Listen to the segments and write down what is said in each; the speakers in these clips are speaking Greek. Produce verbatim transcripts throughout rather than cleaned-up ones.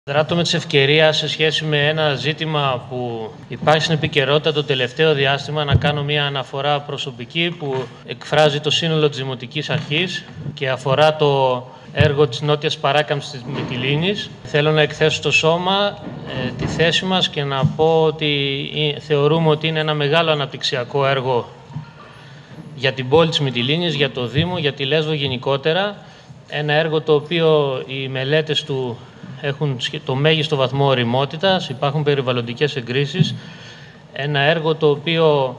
Δράτω με της ευκαιρίας σε σχέση με ένα ζήτημα που υπάρχει στην επικαιρότητα το τελευταίο διάστημα να κάνω μια αναφορά προσωπική που εκφράζει το σύνολο της Δημοτικής Αρχής και αφορά το έργο της νότιας παράκαμψης της Μυτιλήνης. Θέλω να εκθέσω στο σώμα ε, τη θέση μας και να πω ότι θεωρούμε ότι είναι ένα μεγάλο αναπτυξιακό έργο για την πόλη της Μυτιλήνης, για το Δήμο, για τη Λέσβο γενικότερα. Ένα έργο το οποίο οι μελέτες του έχουν το μέγιστο βαθμό ωριμότητας, υπάρχουν περιβαλλοντικές εγκρίσεις. Ένα έργο το οποίο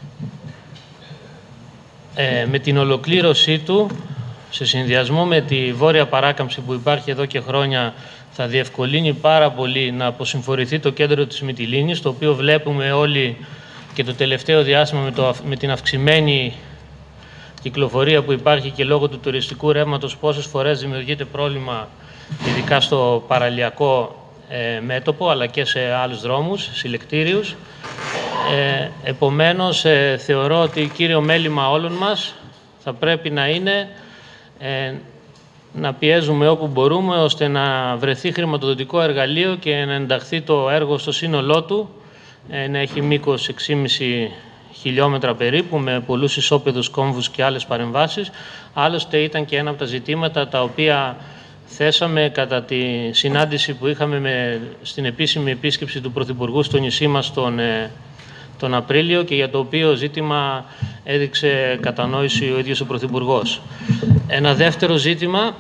ε, με την ολοκλήρωσή του, σε συνδυασμό με τη βόρεια παράκαμψη που υπάρχει εδώ και χρόνια, θα διευκολύνει πάρα πολύ να αποσυμφορηθεί το κέντρο της Μυτιλήνης, το οποίο βλέπουμε όλοι και το τελευταίο διάστημα με, το, με την αυξημένη κυκλοφορία που υπάρχει και λόγω του τουριστικού ρεύματος πόσες φορές δημιουργείται πρόβλημα, ειδικά στο παραλιακό ε, μέτωπο, αλλά και σε άλλους δρόμους, συλλεκτήριους. Ε, επομένως, ε, θεωρώ ότι κύριο μέλημα όλων μας θα πρέπει να είναι ε, να πιέζουμε όπου μπορούμε, ώστε να βρεθεί χρηματοδοτικό εργαλείο και να ενταχθεί το έργο στο σύνολό του, ε, να έχει μήκος έξι κόμμα πέντε χιλιόμετρα περίπου, με πολλούς ισόπεδους κόμβους και άλλες παρεμβάσεις. Άλλωστε ήταν και ένα από τα ζητήματα τα οποία θέσαμε κατά τη συνάντηση που είχαμε με, στην επίσημη επίσκεψη του Πρωθυπουργού στο νησί μας τον, τον Απρίλιο και για το οποίο ζήτημα έδειξε κατανόηση ο ίδιος ο Πρωθυπουργός. Ένα δεύτερο ζήτημα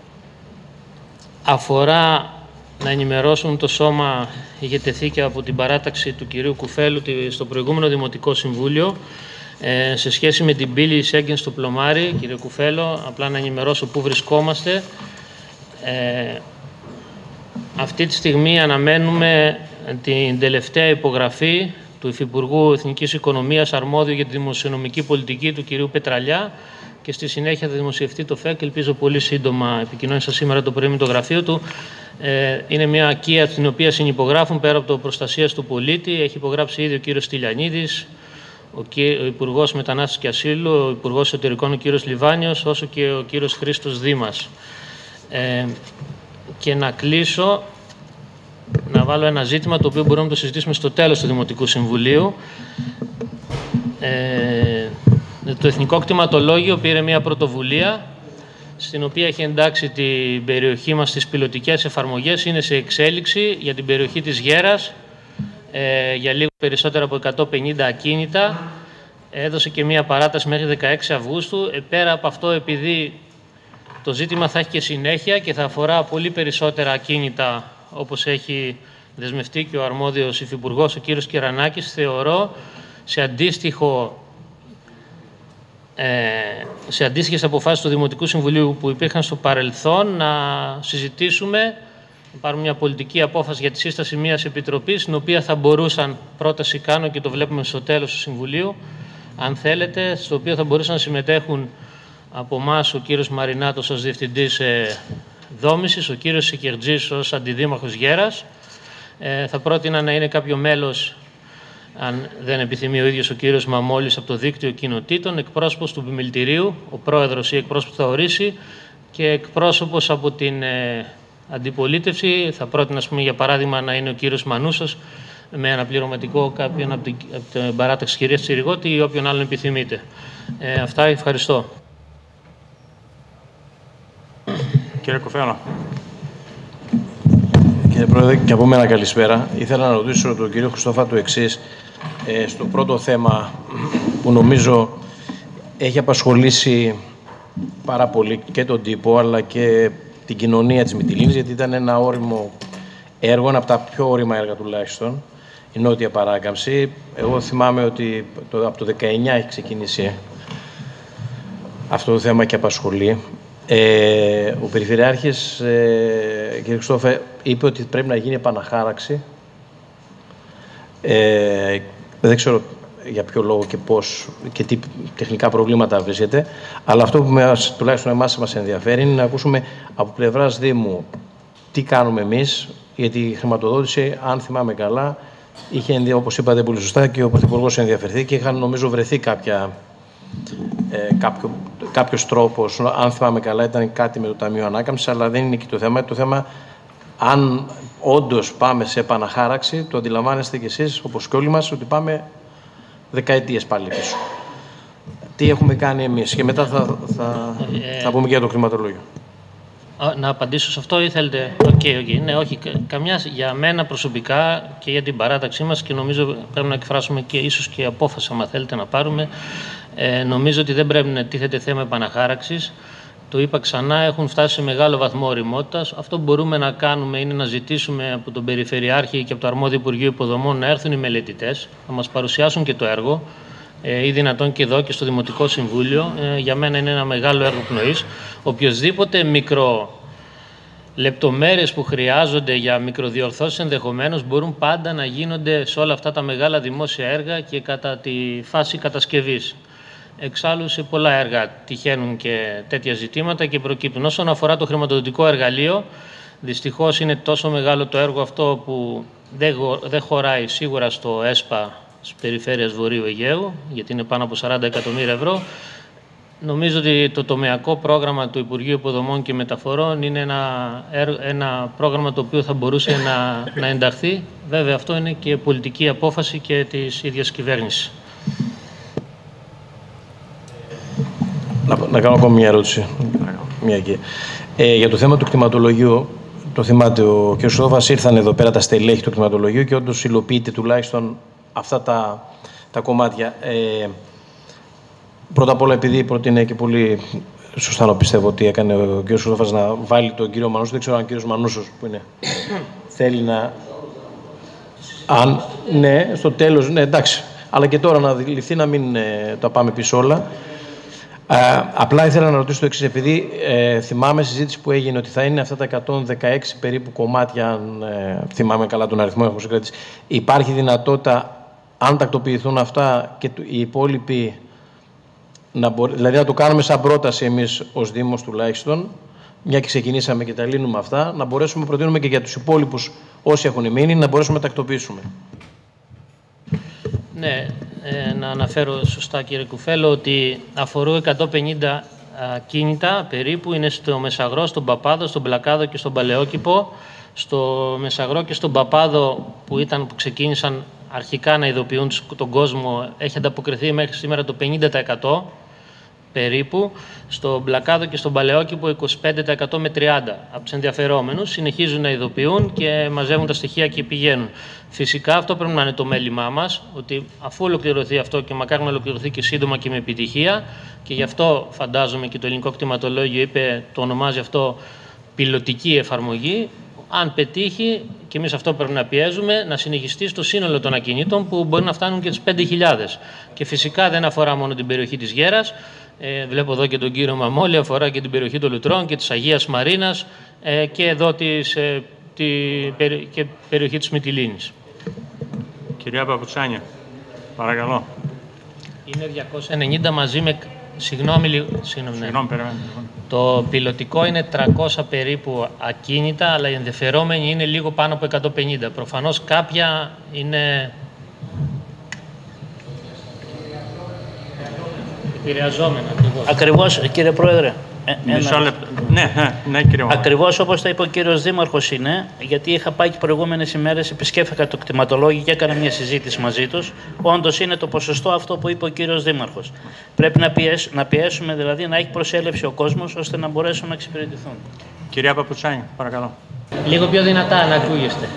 αφορά να ενημερώσουν το σώμα, είχε τεθεί και από την παράταξη του κυρίου Κουφέλου στο προηγούμενο Δημοτικό Συμβούλιο, ε, σε σχέση με την πύλη Σέγγεν στο Πλωμάρι. Κύριε Κουφέλο, απλά να ενημερώσω πού βρισκόμαστε. Ε, αυτή τη στιγμή αναμένουμε την τελευταία υπογραφή του Υφυπουργού Εθνικής Οικονομίας αρμόδιου για τη δημοσιονομική πολιτική του κυρίου Πετραλιά και στη συνέχεια θα δημοσιευτεί το ΦΕΚ. Ελπίζω πολύ σύντομα, επικοινώνησα σήμερα το πρωί με το γραφείο του. Ε, είναι μια ακία στην οποία συνυπογράφουν πέρα από το προστασίας του πολίτη. Έχει υπογράψει ήδη ο κύριος Στυλιανίδης, ο, ο Υπουργός Μετανάστευσης και Ασύλου, ο Υπουργός Εσωτερικών ο κύριος Λιβάνιος, όσο και ο κύριος Χρήστος Δήμας. Ε, και να κλείσω, να βάλω ένα ζήτημα το οποίο μπορούμε να το συζητήσουμε στο τέλος του Δημοτικού Συμβουλίου. Ε, το Εθνικό Κτηματολόγιο πήρε μια πρωτοβουλία στην οποία έχει εντάξει την περιοχή μας στις πιλωτικές εφαρμογές. Είναι σε εξέλιξη για την περιοχή της Γέρας, ε, για λίγο περισσότερα από εκατόν πενήντα ακίνητα. Έδωσε και μια παράταση μέχρι δεκαέξι Αυγούστου. Ε, πέρα από αυτό, επειδή το ζήτημα θα έχει και συνέχεια και θα αφορά πολύ περισσότερα ακίνητα, όπως έχει δεσμευτεί και ο αρμόδιος υφυπουργός, ο κύριος Κερανάκης, θεωρώ σε αντίστοιχο σε αντίστοιχες αποφάσεις του Δημοτικού Συμβουλίου που υπήρχαν στο παρελθόν να συζητήσουμε, να πάρουμε μια πολιτική απόφαση για τη σύσταση μιας επιτροπής, στην οποία θα μπορούσαν, πρόταση κάνω και το βλέπουμε στο τέλος του Συμβουλίου, αν θέλετε, στο οποίο θα μπορούσαν να συμμετέχουν από εμάς ο κύριος Μαρινάτος ως Διευθυντής ε, Δόμησης, ο κύριος Σικερτζής ως Αντιδήμαρχος Γέρας. Ε, θα πρότεινα να είναι κάποιο μέλος, αν δεν επιθυμεί ο ίδιος ο κύριος Μαμόλης, από το δίκτυο κοινοτήτων, εκπρόσωπος του Επιμελητηρίου, ο πρόεδρος ή εκπρόσωπος που θα ορίσει, και εκπρόσωπος από την ε, αντιπολίτευση. Θα πρότεινα, ας πούμε, για παράδειγμα, να είναι ο κύριος Μανούσος, με αναπληρωματικό κάποιον από την, από την παράταξη κυρίας Τσιριγώτη ή όποιον άλλον επιθυμείτε. Ε, αυτά, ευχαριστώ. Κύριε Κουφέλο. Κύριε Πρόεδρε, και από μένα καλησπέρα. Ήθελα να ρωτήσω τον κύριο Χριστόφα το εξής. Ε, στο πρώτο θέμα που νομίζω έχει απασχολήσει πάρα πολύ και τον τύπο αλλά και την κοινωνία της Μυτιλήνης, γιατί ήταν ένα όριμο έργο, ένα από τα πιο όριμα έργα τουλάχιστον, η νότια παράκαμψη. Εγώ θυμάμαι ότι το, από το δεκαεννιά έχει ξεκινήσει αυτό το θέμα και απασχολεί. Ε, ο Περιφερειάρχης, ε, κύριε Χριστόφε, είπε ότι πρέπει να γίνει επαναχάραξη. Ε, δεν ξέρω για ποιο λόγο και πώς και τι τεχνικά προβλήματα βρίσκεται, αλλά αυτό που μας, τουλάχιστον εμάς μας ενδιαφέρει είναι να ακούσουμε από πλευράς Δήμου τι κάνουμε εμείς, γιατί η χρηματοδότηση, αν θυμάμαι καλά, είχε, όπως είπατε πολύ σωστά, και ο Πρωθυπουργός ενδιαφερθεί και είχαν, νομίζω, βρεθεί κάποια ε, κάποιο, κάποιος τρόπος, αν θυμάμαι καλά, ήταν κάτι με το Ταμείο Ανάκαμψης, αλλά δεν είναι εκεί το θέμα. Το θέμα, αν όντως πάμε σε επαναχάραξη, το αντιλαμβάνεστε κι εσείς, όπως και όλοι μας, ότι πάμε δεκαετίες πάλι πίσω. Τι έχουμε κάνει εμείς και μετά θα, θα, ε, θα πούμε και για το κτηματολόγιο. Να απαντήσω σε αυτό ή θέλετε? Οκ, okay, okay. Ναι, όχι. Καμιά, για μένα προσωπικά και για την παράταξή μας, και νομίζω πρέπει να εκφράσουμε και ίσως και απόφαση, αν θέλετε να πάρουμε, ε, νομίζω ότι δεν πρέπει να τίθεται θέμα επαναχάραξης. Το είπα ξανά, έχουν φτάσει σε μεγάλο βαθμό ωριμότητας. Αυτό που μπορούμε να κάνουμε είναι να ζητήσουμε από τον Περιφερειάρχη και από το αρμόδιο Υπουργείο Υποδομών να έρθουν οι μελετητές, να μας παρουσιάσουν και το έργο, ή δυνατόν και εδώ και στο Δημοτικό Συμβούλιο. Ε, για μένα είναι ένα μεγάλο έργο πνοής. Οποιοσδήποτε μικρολεπτομέρειες που χρειάζονται για μικροδιορθώσεις ενδεχομένως μπορούν πάντα να γίνονται σε όλα αυτά τα μεγάλα δημόσια έργα και κατά τη φάση κατασκευής. Εξάλλου, σε πολλά έργα τυχαίνουν και τέτοια ζητήματα και προκύπτουν. Όσον αφορά το χρηματοδοτικό εργαλείο, δυστυχώς είναι τόσο μεγάλο το έργο αυτό που δεν χωράει σίγουρα στο ΕΣΠΑ της Περιφέρειας Βορείου Αιγαίου, γιατί είναι πάνω από σαράντα εκατομμύρια ευρώ. Νομίζω ότι το τομεακό πρόγραμμα του Υπουργείου Υποδομών και Μεταφορών είναι ένα, ένα πρόγραμμα το οποίο θα μπορούσε να, να ενταχθεί. Βέβαια, αυτό είναι και πολιτική απόφαση και της ίδιας κυβέρνησης. Να, να κάνω ακόμη μια ερώτηση. Μια και. Ε, για το θέμα του κτηματολογίου, το θυμάται, ο κ. Χριστόφας, ήρθαν εδώ πέρα τα στελέχη του κτηματολογίου και όντως υλοποιείται τουλάχιστον αυτά τα, τα κομμάτια. Ε, πρώτα απ' όλα, επειδή προτείνει και πολύ σωστά να πιστεύω ότι έκανε ο κ. Χριστόφας να βάλει τον κύριο Μανούσο, δεν ξέρω αν ο κ. Μανούσος που είναι, θέλει να... Αν, ναι, στο τέλος, ναι, εντάξει. Αλλά και τώρα να ληφθεί να μην ε, τα πάμε πίσω όλα. Ε, απλά ήθελα να ρωτήσω το εξής, επειδή ε, θυμάμαι συζήτηση που έγινε ότι θα είναι αυτά τα εκατόν δεκαέξι περίπου κομμάτια, αν ε, θυμάμαι καλά τον αριθμό, έχω συγκρατήσει. Υπάρχει δυνατότητα, αν τακτοποιηθούν αυτά και οι υπόλοιποι, να μπορεί, δηλαδή να το κάνουμε σαν πρόταση εμείς ως Δήμος τουλάχιστον, μια και ξεκινήσαμε και τα λύνουμε αυτά, να μπορέσουμε να προτείνουμε και για τους υπόλοιπους όσοι έχουν μείνει, να μπορέσουμε να τακτοποιήσουμε. Ναι, ε, να αναφέρω σωστά, κύριε Κουφέλο, ότι αφορούν εκατόν πενήντα α, κίνητα περίπου, είναι στο Μεσαγρό, στον Παπάδο, στον Πλακάδο και στον Παλαιόκηπο. Στο Μεσαγρό και στον Παπάδο που, ήταν, που ξεκίνησαν αρχικά να ειδοποιούν τον κόσμο, έχει ανταποκριθεί μέχρι σήμερα το πενήντα τοις εκατό περίπου. Στον Πλακάδο και στον Παλαιόκηπο είκοσι πέντε τοις εκατό με τριάντα τοις εκατό από τους ενδιαφερόμενους. Συνεχίζουν να ειδοποιούν και μαζεύουν τα στοιχεία και πηγαίνουν. Φυσικά αυτό πρέπει να είναι το μέλημά μας, ότι αφού ολοκληρωθεί αυτό και μακάρι να ολοκληρωθεί και σύντομα και με επιτυχία, και γι' αυτό φαντάζομαι και το ελληνικό κτηματολόγιο είπε, το ονομάζει αυτό πιλωτική εφαρμογή. Αν πετύχει, και εμείς αυτό πρέπει να πιέζουμε, να συνεχιστεί στο σύνολο των ακινήτων που μπορεί να φτάνουν και τις πέντε χιλιάδες. Και φυσικά δεν αφορά μόνο την περιοχή της Γέρας. Ε, βλέπω εδώ και τον κύριο Μαμόλη, αφορά και την περιοχή των Λουτρών και της Αγίας Μαρίνας ε, και εδώ της, ε, τη περι, και περιοχή της Μυτιλήνης. Κυρία Παπουτσάνια, παρακαλώ. Είναι διακόσια ενενήντα μαζί με... Συγγνώμη λίγο. Συγγνώμη, ναι. Το πιλωτικό είναι τριακόσια περίπου ακίνητα, αλλά οι ενδιαφερόμενοι είναι λίγο πάνω από εκατόν πενήντα. Προφανώς κάποια είναι επηρεαζόμενα. Ακριβώς, ακριβώς κύριε Πρόεδρε. Ε, Μισό λεπτό. Ναι, ναι, κύριε Μαμόλη. Ακριβώς όπως τα είπε ο κύριος Δήμαρχος είναι, γιατί είχα πάει και προηγούμενες ημέρες, επισκέφθηκα το κτηματολόγιο και έκανα μια συζήτηση μαζί τους. Όντως είναι το ποσοστό αυτό που είπε ο κύριος Δήμαρχος. Πρέπει να, πιέσ, να πιέσουμε δηλαδή να έχει προσέλευση ο κόσμος ώστε να μπορέσουν να εξυπηρετηθούν. Κυρία Παπουτσάνη, παρακαλώ. Λίγο πιο δυνατά να ακούγεστε.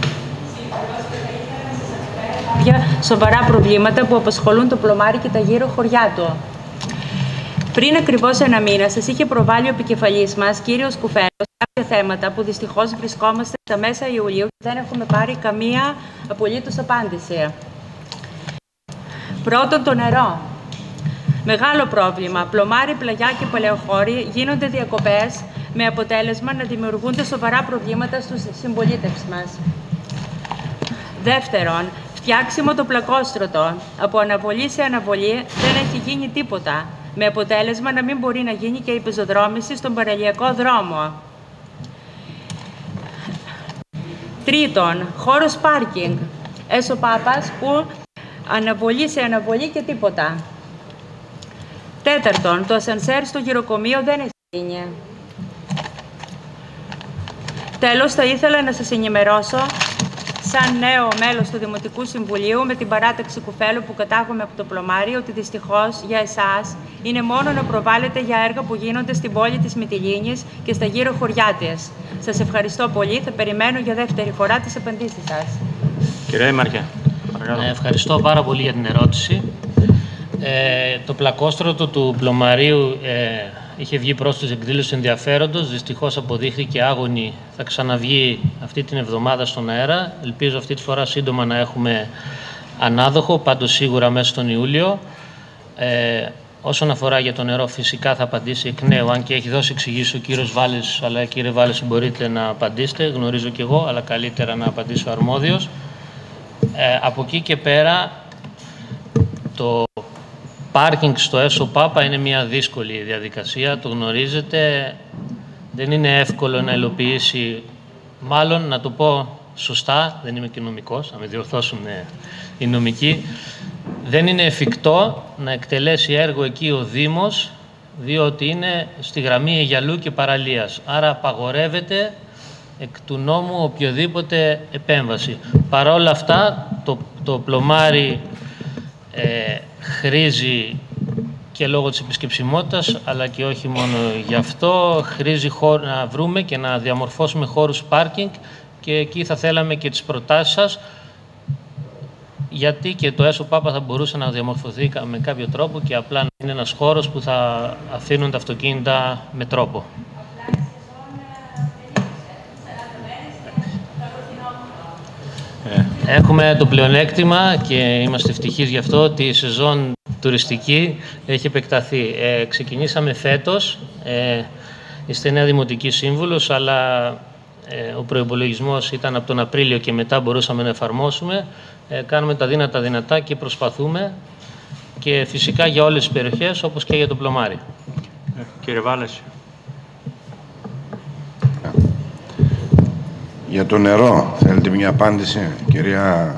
Πια σοβαρά προβλήματα που απασχολούν το Πλωμάρι και τα γύρω χωριά του. Πριν ακριβώς ένα μήνα, σας είχε προβάλει ο επικεφαλής μας, κύριος Κουφέλος, κάποια θέματα που δυστυχώς βρισκόμαστε στα μέσα Ιουλίου και δεν έχουμε πάρει καμία απολύτως απάντηση. Πρώτον, το νερό. Μεγάλο πρόβλημα. Πλωμάρι, πλαγιά και παλαιοχώροι γίνονται διακοπές με αποτέλεσμα να δημιουργούνται σοβαρά προβλήματα στους συμπολίτες μας. Δεύτερον, φτιάξιμο το πλακόστρωτο. Από αναβολή σε αναβολή δεν έχει γίνει τίποτα, με αποτέλεσμα να μην μπορεί να γίνει και η πεζοδρόμηση στον παραλιακό δρόμο. Τρίτον, χώρος πάρκινγκ. Έσω Πάπας που αναβολή σε αναβολή και τίποτα. Τέταρτον, το ασανσέρ στο γυροκομείο δεν έχει γίνει. Τέλος, θα ήθελα να σας ενημερώσω, σαν νέο μέλος του Δημοτικού Συμβουλίου, με την παράταξη Κουφέλου που κατάγομαι από το Πλωμάρι, ότι δυστυχώς για εσάς είναι μόνο να προβάλλετε για έργα που γίνονται στην πόλη της Μυτιλήνης και στα γύρω χωριά της. Σας ευχαριστώ πολύ. Θα περιμένω για δεύτερη φορά τις απαντήσεις σας. Κύριε Δήμαρχε. Ε, ευχαριστώ πάρα πολύ για την ερώτηση. Ε, το πλακόστρωτο του Πλωμαρίου ε, είχε βγει προς τις εκδήλωσης ενδιαφέροντος. Δυστυχώς αποδείχθηκε άγωνη. Θα ξαναβγεί αυτή την εβδομάδα στον αέρα. Ελπίζω αυτή τη φορά σύντομα να έχουμε ανάδοχο, πάντως σίγουρα μέσα στον Ιούλιο. Ε, όσον αφορά για το νερό, φυσικά θα απαντήσει εκ νέου, αν και έχει δώσει εξηγήσεις ο κύριος Βάλης, αλλά κύριε Βάλης μπορείτε να απαντήσετε, γνωρίζω κι εγώ, αλλά καλύτερα να απαντήσει ο αρμόδιος. Ε, από εκεί και πέρα, το πάρκινγκ στο Έσο Πάπα είναι μια δύσκολη διαδικασία, το γνωρίζετε. Δεν είναι εύκολο να υλοποιήσει, μάλλον να το πω σωστά, δεν είμαι και νομικός, να με διορθώσουν οι νομικοί, δεν είναι εφικτό να εκτελέσει έργο εκεί ο Δήμος, διότι είναι στη γραμμή Αιγιαλού και Παραλίας. Άρα απαγορεύεται εκ του νόμου οποιοδήποτε επέμβαση. Παρ' όλα αυτά, το, το Πλωμάρι ε, χρήζει και λόγω της επισκεψιμότητας, αλλά και όχι μόνο γι' αυτό, χρήζει χώρο, να βρούμε και να διαμορφώσουμε χώρους πάρκινγκ και εκεί θα θέλαμε και τις προτάσεις σας, γιατί και το Έσο Πάπα θα μπορούσε να διαμορφωθεί με κάποιο τρόπο και απλά να είναι ένας χώρος που θα αφήνουν τα αυτοκίνητα με τρόπο. Έχουμε το πλεονέκτημα και είμαστε ευτυχείς γι' αυτό ότι η σεζόν τουριστική έχει επεκταθεί. Ε, ξεκινήσαμε φέτος, ε, είστε νέα Δημοτική Σύμβουλος, αλλά ε, ο προϋπολογισμός ήταν από τον Απρίλιο και μετά μπορούσαμε να εφαρμόσουμε. Ε, κάνουμε τα δύνατα δυνατά και προσπαθούμε και φυσικά για όλες τις περιοχές όπως και για το Πλωμάρι. Ε, κύριε Βάλες. Για το νερό, θέλετε μια απάντηση, κυρία?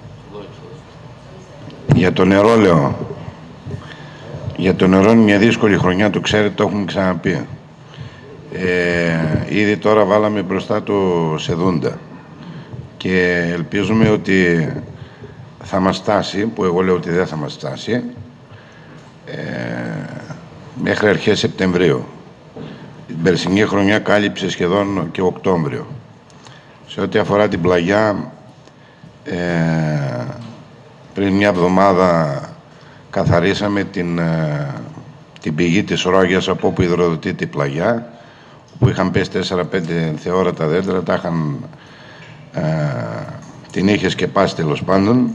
Για το νερό, λέω. Για το νερό είναι μια δύσκολη χρονιά, το ξέρετε, το έχουμε ξαναπεί. Ε, ήδη τώρα βάλαμε μπροστά το Σεδούντα και ελπίζουμε ότι θα μας στάσει, που εγώ λέω ότι δεν θα μας στάσει, ε, μέχρι αρχές Σεπτεμβρίου. Την περσινή χρονιά κάλυψε σχεδόν και Οκτώβριο. Σε ό,τι αφορά την πλαγιά, ε, πριν μια εβδομάδα καθαρίσαμε την, ε, την πηγή της Ρόγιας από όπου υδροδοτείται η πλαγιά, που είχαν πέσει τέσσερα πέντε θεόρατα δέντρα, τα είχαν, ε, την είχε σκεπάσει τέλος πάντων.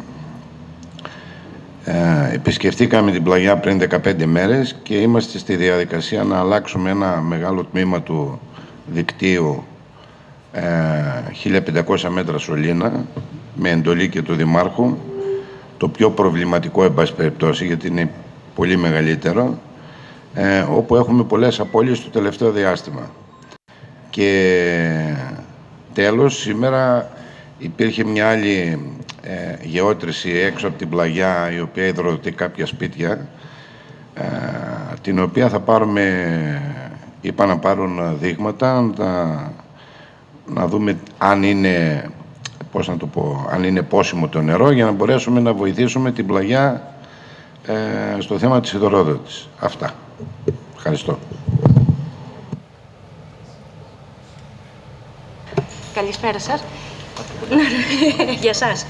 Ε, επισκεφτήκαμε την πλαγιά πριν δεκαπέντε μέρες και είμαστε στη διαδικασία να αλλάξουμε ένα μεγάλο τμήμα του δικτύου, ε, χίλια πεντακόσια μέτρα σωλήνα, με εντολή και του Δημάρχου, το πιο προβληματικό εν πάση περιπτώσει, γιατί είναι πολύ μεγαλύτερο, ε, όπου έχουμε πολλές απώλειες το τελευταίο διάστημα. Και τέλος, σήμερα υπήρχε μια άλλη ε, γεώτρηση έξω από την πλαγιά, η οποία υδροδοτεί κάποια σπίτια, ε, την οποία θα πάρουμε, είπα να πάρουν δείγματα, να, να δούμε αν είναι, πώς να το πω, αν είναι πόσιμο το νερό, για να μπορέσουμε να βοηθήσουμε την πλαγιά ε, στο θέμα της υδροδότησης. Αυτά. Ευχαριστώ. Καλησπέρα σας. Για σας.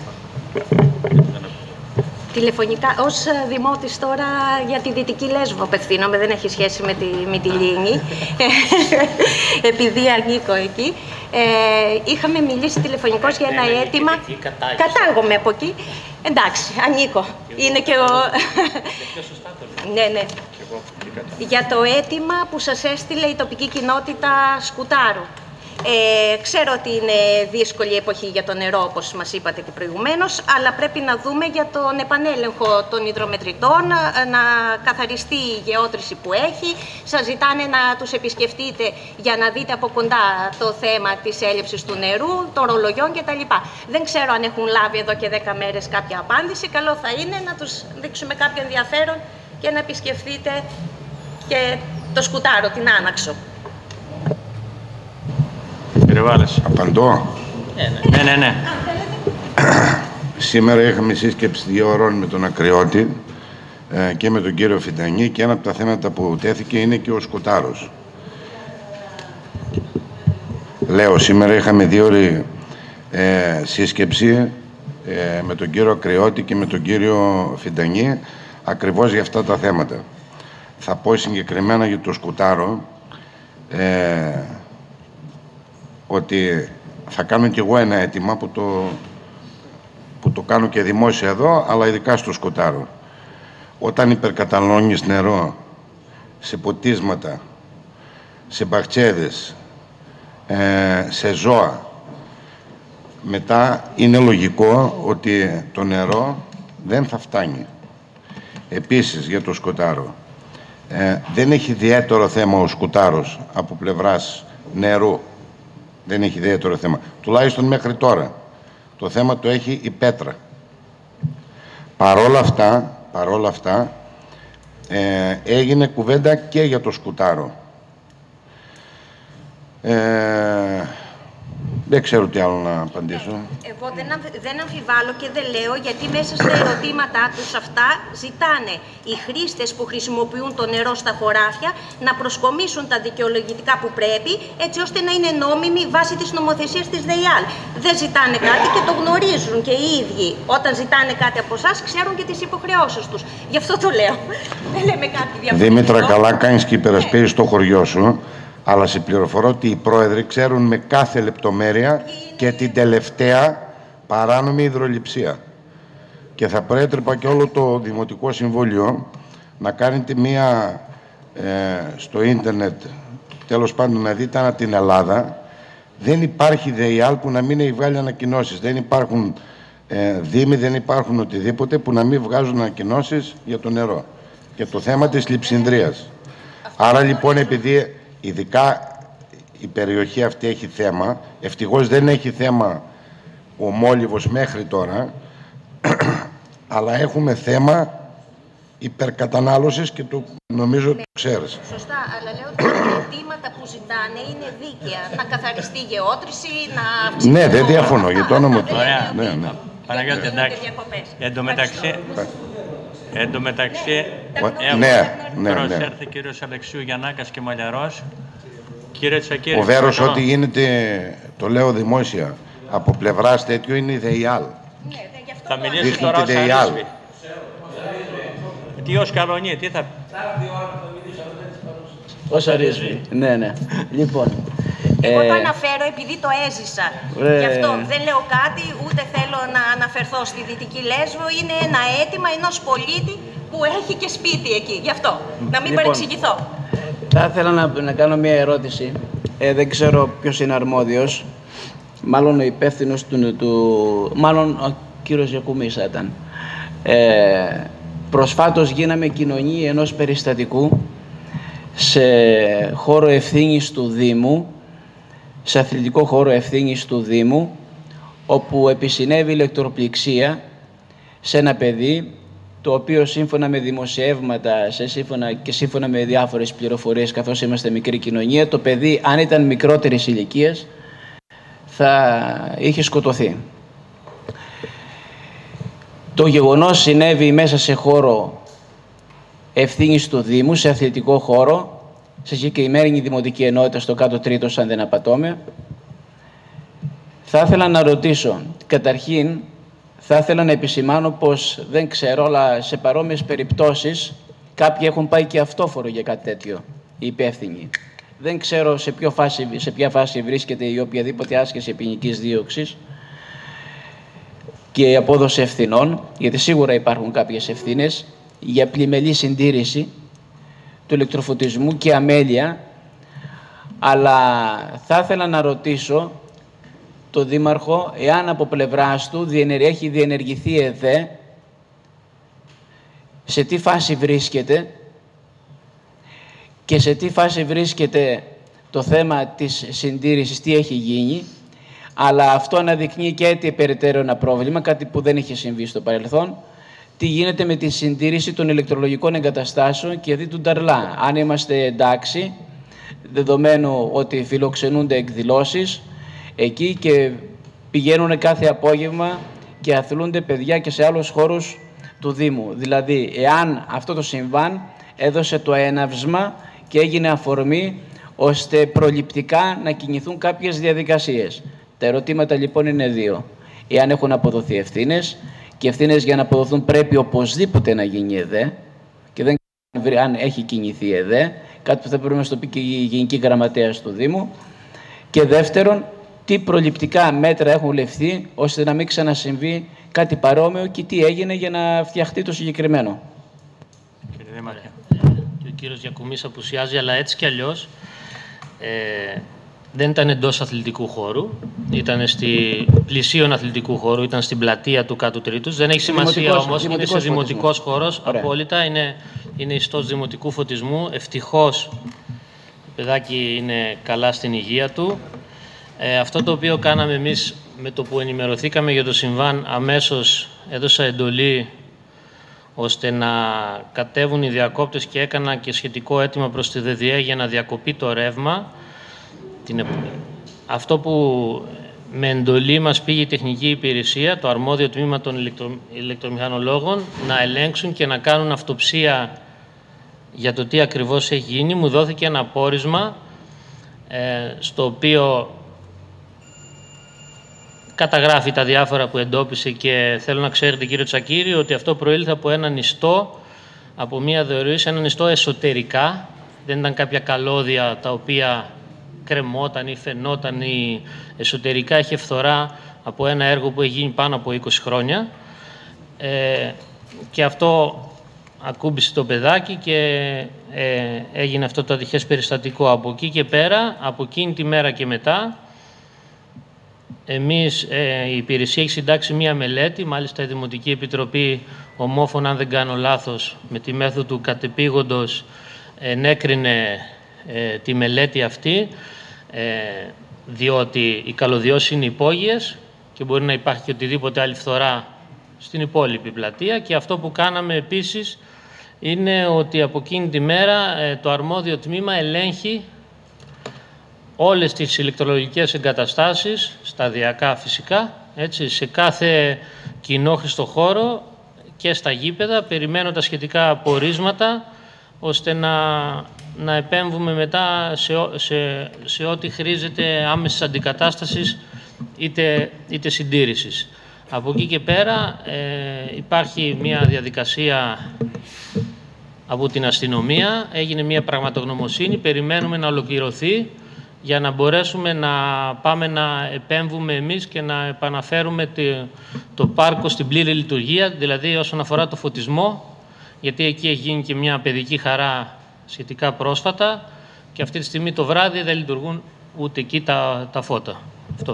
Τηλεφωνικά, ως δημότης τώρα για τη Δυτική Λέσβο απευθύνομαι, δεν έχει σχέση με τη Μυτιλήνη, επειδή ανήκω εκεί. Ε, είχαμε μιλήσει τηλεφωνικώς για ένα αίτημα. Κατάγομαι από εκεί. Εντάξει, ανήκω. Είναι και ο... ναι, ναι. Για το αίτημα που σας έστειλε η τοπική κοινότητα Σκουτάρου. Ε, ξέρω ότι είναι δύσκολη εποχή για το νερό, όπως μας είπατε και προηγουμένως, αλλά πρέπει να δούμε για τον επανέλεγχο των υδρομετρητών, να καθαριστεί η γεώτρηση που έχει. Σας ζητάνε να τους επισκεφτείτε για να δείτε από κοντά το θέμα της έλλειψης του νερού, των ρολογιών κτλ. Δεν ξέρω αν έχουν λάβει εδώ και δέκα μέρες κάποια απάντηση. Καλό θα είναι να τους δείξουμε κάποιο ενδιαφέρον και να επισκεφτείτε και το Σκουτάρο, την Άναξο. Κύριε Βάλεση. Απαντώ. Ναι, ναι, ναι. Σήμερα είχαμε σύσκεψη δύο ώρων με τον Ακριώτη ε, και με τον κύριο Φιντανή και ένα από τα θέματα που τέθηκε είναι και ο Σκοτάρος. Λέω, σήμερα είχαμε δύο ώρες ε, σύσκεψη ε, με τον κύριο Ακριώτη και με τον κύριο Φιντανή ακριβώς για αυτά τα θέματα. Θα πω συγκεκριμένα για το Σκοτάρο ε, ότι θα κάνω κι εγώ ένα αίτημα που το, που το κάνω και δημόσια εδώ, αλλά ειδικά στο Σκοτάρο. Όταν υπερκαταναλώνεις νερό σε ποτίσματα, σε μπαχτσέδες, ε, σε ζώα, μετά είναι λογικό ότι το νερό δεν θα φτάνει. Επίσης για το Σκοτάρο, ε, δεν έχει ιδιαίτερο θέμα ο Σκοτάρος από πλευράς νερού. Δεν έχει ιδιαίτερο θέμα. Τουλάχιστον μέχρι τώρα. Το θέμα το έχει η Πέτρα. Παρόλα αυτά, παρόλα αυτά ε, έγινε κουβέντα και για το Σκοτάρο. Ε, δεν ξέρω τι άλλο να απαντήσω. Εγώ δεν, αμφι... δεν αμφιβάλλω και δεν λέω, γιατί μέσα στα ερωτήματά τους αυτά ζητάνε οι χρήστες που χρησιμοποιούν το νερό στα χωράφια να προσκομίσουν τα δικαιολογητικά που πρέπει, έτσι ώστε να είναι νόμιμοι βάσει της νομοθεσίας της ΔΕΙΑΛ. Δεν ζητάνε κάτι και το γνωρίζουν και οι ίδιοι. Όταν ζητάνε κάτι από εσάς, ξέρουν και τις υποχρεώσεις τους. Γι' αυτό το λέω. Δεν λέμε κάτι διαφορετικό. Δήμητρα, καλά κάνεις και υπερασπίζεις το χωριό σου. Αλλά σε πληροφορώ ότι οι πρόεδροι ξέρουν με κάθε λεπτομέρεια και την τελευταία παράνομη υδρολειψία. Και θα προέτρεπα και όλο το Δημοτικό Συμβούλιο να κάνετε μία ε, στο ίντερνετ, τέλος πάντων να δείτε ανά την Ελλάδα. Δεν υπάρχει ΔΕΙΑΛ που να μην έχει βγάλει ανακοινώσεις. Δεν υπάρχουν ε, δήμοι, δεν υπάρχουν οτιδήποτε που να μην βγάζουν ανακοινώσεις για το νερό. Και το θέμα της λειψινδρίας. Άρα λοιπόν, επειδή ειδικά η περιοχή αυτή έχει θέμα, ευτυχώς δεν έχει θέμα ο Μόλιβος μέχρι τώρα, αλλά έχουμε θέμα υπερκατανάλωσης και το νομίζω το ξέρεις. Σωστά, αλλά λέω ότι τα αιτήματα που ζητάνε είναι δίκαια. Να καθαριστεί η γεώτρηση, να αυξηθεί. Ναι, δεν διαφωνώ για το όνομα του. Ωραία. Ναι, ναι. Παναγιώτη, εντάξει. Εν τω μεταξύ, εν τω μεταξύ Ναι, ναι, ναι. προσέρθει κύριος Αλεξίου Γιαννάκας και Μαλιαρός. Κύριε Τσακύρη. Ο Βέρος, ό,τι γίνεται, το λέω δημόσια, από πλευράς τέτοιο είναι η ΔΕΙΑΛ. Θα μιλήσει τώρα ως αρίσβη. Τι ως καλονί, τι θα... Ως αρίσβη. Ναι, ναι. Λοιπόν... Εγώ ε... το αναφέρω επειδή το έζησα. Ε... Γι' αυτό δεν λέω κάτι, ούτε θέλω να αναφερθώ στη Δυτική Λέσβο. Είναι ένα αίτημα ενός πολίτη που έχει και σπίτι εκεί. Γι' αυτό. Να μην λοιπόν, παρεξηγηθώ. Θα ήθελα να, να κάνω μια ερώτηση. Ε, δεν ξέρω ποιος είναι αρμόδιος. Μάλλον ο υπεύθυνος του, του... Μάλλον ο κύριος Γιακουμίσα ήταν. Ε, προσφάτως γίναμε κοινωνία ενός περιστατικού σε χώρο ευθύνης του Δήμου, σε αθλητικό χώρο ευθύνης του Δήμου, όπου επισυνέβη ηλεκτροπληξία σε ένα παιδί, το οποίο σύμφωνα με δημοσιεύματα σε σύμφωνα και σύμφωνα με διάφορες πληροφορίες, καθώς είμαστε μικρή κοινωνία, το παιδί, αν ήταν μικρότερης ηλικίας, θα είχε σκοτωθεί. Το γεγονός συνέβη μέσα σε χώρο ευθύνης του Δήμου, σε αθλητικό χώρο, σε συγκεκριμένη δημοτική ενότητα στο κάτω τρίτος, αν δεν απατώμε. Θα ήθελα να ρωτήσω, καταρχήν, θα ήθελα να επισημάνω πως δεν ξέρω, αλλά σε παρόμοιες περιπτώσεις κάποιοι έχουν πάει και αυτόφορο για κάτι τέτοιο, οι υπεύθυνοι. Δεν ξέρω σε, ποιο φάση, σε ποια φάση βρίσκεται η οποιαδήποτε άσκηση ποινικής δίωξης και η απόδοση ευθυνών, γιατί σίγουρα υπάρχουν κάποιες ευθύνες για πλημελή συντήρηση του ηλεκτροφωτισμού και αμέλεια, αλλά θα ήθελα να ρωτήσω το Δήμαρχο εάν από πλευράς του έχει διενεργηθεί ΕΔΕ, σε τι φάση βρίσκεται και σε τι φάση βρίσκεται το θέμα της συντήρησης, τι έχει γίνει, αλλά αυτό αναδεικνύει και έτσι περαιτέρω ένα πρόβλημα, κάτι που δεν είχε συμβεί στο παρελθόν. Τι γίνεται με τη συντήρηση των ηλεκτρολογικών εγκαταστάσεων και δι του Νταρλά. Αν είμαστε εντάξει, δεδομένου ότι φιλοξενούνται εκδηλώσεις, εκεί και πηγαίνουν κάθε απόγευμα και αθλούνται παιδιά και σε άλλους χώρους του Δήμου. Δηλαδή, εάν αυτό το συμβάν έδωσε το έναυσμα και έγινε αφορμή ώστε προληπτικά να κινηθούν κάποιες διαδικασίες. Τα ερωτήματα λοιπόν είναι δύο. Εάν έχουν αποδοθεί ευθύνες, και ευθύνες για να αποδοθούν πρέπει οπωσδήποτε να γίνει ΕΔΕ, και δεν ξέρω αν έχει κινηθεί ΕΔΕ, κάτι που θα πρέπει να στο πει και η Γενική Γραμματέας του Δήμου. Και δεύτερον, τι προληπτικά μέτρα έχουν ληφθεί ώστε να μην ξανασυμβεί κάτι παρόμοιο και τι έγινε για να φτιαχτεί το συγκεκριμένο. Κύριε Δήμαρχε. Και ο κύριος Γιακουμής απουσιάζει, αλλά έτσι κι αλλιώς ε, δεν ήταν εντός αθλητικού χώρου, ήταν στη πλησίον αθλητικού χώρου, ήταν στην πλατεία του Κάτου Τρίτους. Δεν έχει σημασία όμως, είναι σε δημοτικός χώρος, απόλυτα, είναι, είναι ιστός δημοτικού φωτισμού. Ευτυχώς το παιδάκι είναι καλά στην υγεία του. Ε, αυτό το οποίο κάναμε εμείς με το που ενημερωθήκαμε για το συμβάν, αμέσως έδωσα εντολή ώστε να κατέβουν οι διακόπτες και έκανα και σχετικό αίτημα προς τη ΔΔΕ για να διακοπεί το ρεύμα. Την... Αυτό που με εντολή μας πήγε η τεχνική υπηρεσία, το αρμόδιο τμήμα των ηλεκτρο... ηλεκτρομηχανολόγων, να ελέγξουν και να κάνουν αυτοψία για το τι ακριβώς έχει γίνει. Μου δόθηκε ένα πόρισμα ε, στο οποίο καταγράφει τα διάφορα που εντόπισε και θέλω να ξέρετε, κύριε Τσακύρη, ότι αυτό προήλθε από έναν ιστό, από μία διορροή, έναν ιστό εσωτερικά. Δεν ήταν κάποια καλώδια τα οποία κρεμόταν ή φαινόταν ή εσωτερικά. Είχε φθορά από ένα έργο που έχει γίνει πάνω από είκοσι χρόνια. Ε, και αυτό ακούμπησε το παιδάκι και ε, έγινε αυτό το ατυχές περιστατικό. Από εκεί και πέρα, από εκείνη τη μέρα και μετά, εμείς, ε, η υπηρεσία έχει συντάξει μία μελέτη, μάλιστα η Δημοτική Επιτροπή ομόφωνα, αν δεν κάνω λάθος, με τη μέθοδο του κατεπήγοντος ενέκρινε ε, τη μελέτη αυτή, ε, διότι οι καλωδιώσεις είναι υπόγειες και μπορεί να υπάρχει και οτιδήποτε άλλη φθορά στην υπόλοιπη πλατεία. Και αυτό που κάναμε επίσης είναι ότι από εκείνη τη μέρα ε, το αρμόδιο τμήμα ελέγχει όλες τις ηλεκτρολογικές εγκαταστάσεις, σταδιακά φυσικά, έτσι, σε κάθε κοινόχρηστο χώρο και στα γήπεδα, περιμένω τα σχετικά απορίσματα, ώστε να, να επέμβουμε μετά σε, σε, σε ό,τι χρήζεται άμεσης αντικατάστασης είτε, είτε συντήρησης. Από εκεί και πέρα ε, υπάρχει μια διαδικασία από την αστυνομία, έγινε μια πραγματογνωμοσύνη, περιμένουμε να ολοκληρωθεί για να μπορέσουμε να πάμε να επέμβουμε εμείς και να επαναφέρουμε το πάρκο στην πλήρη λειτουργία, δηλαδή όσον αφορά το φωτισμό, γιατί εκεί έχει γίνει και μια παιδική χαρά σχετικά πρόσφατα και αυτή τη στιγμή το βράδυ δεν λειτουργούν ούτε εκεί τα, τα φώτα. Αυτό.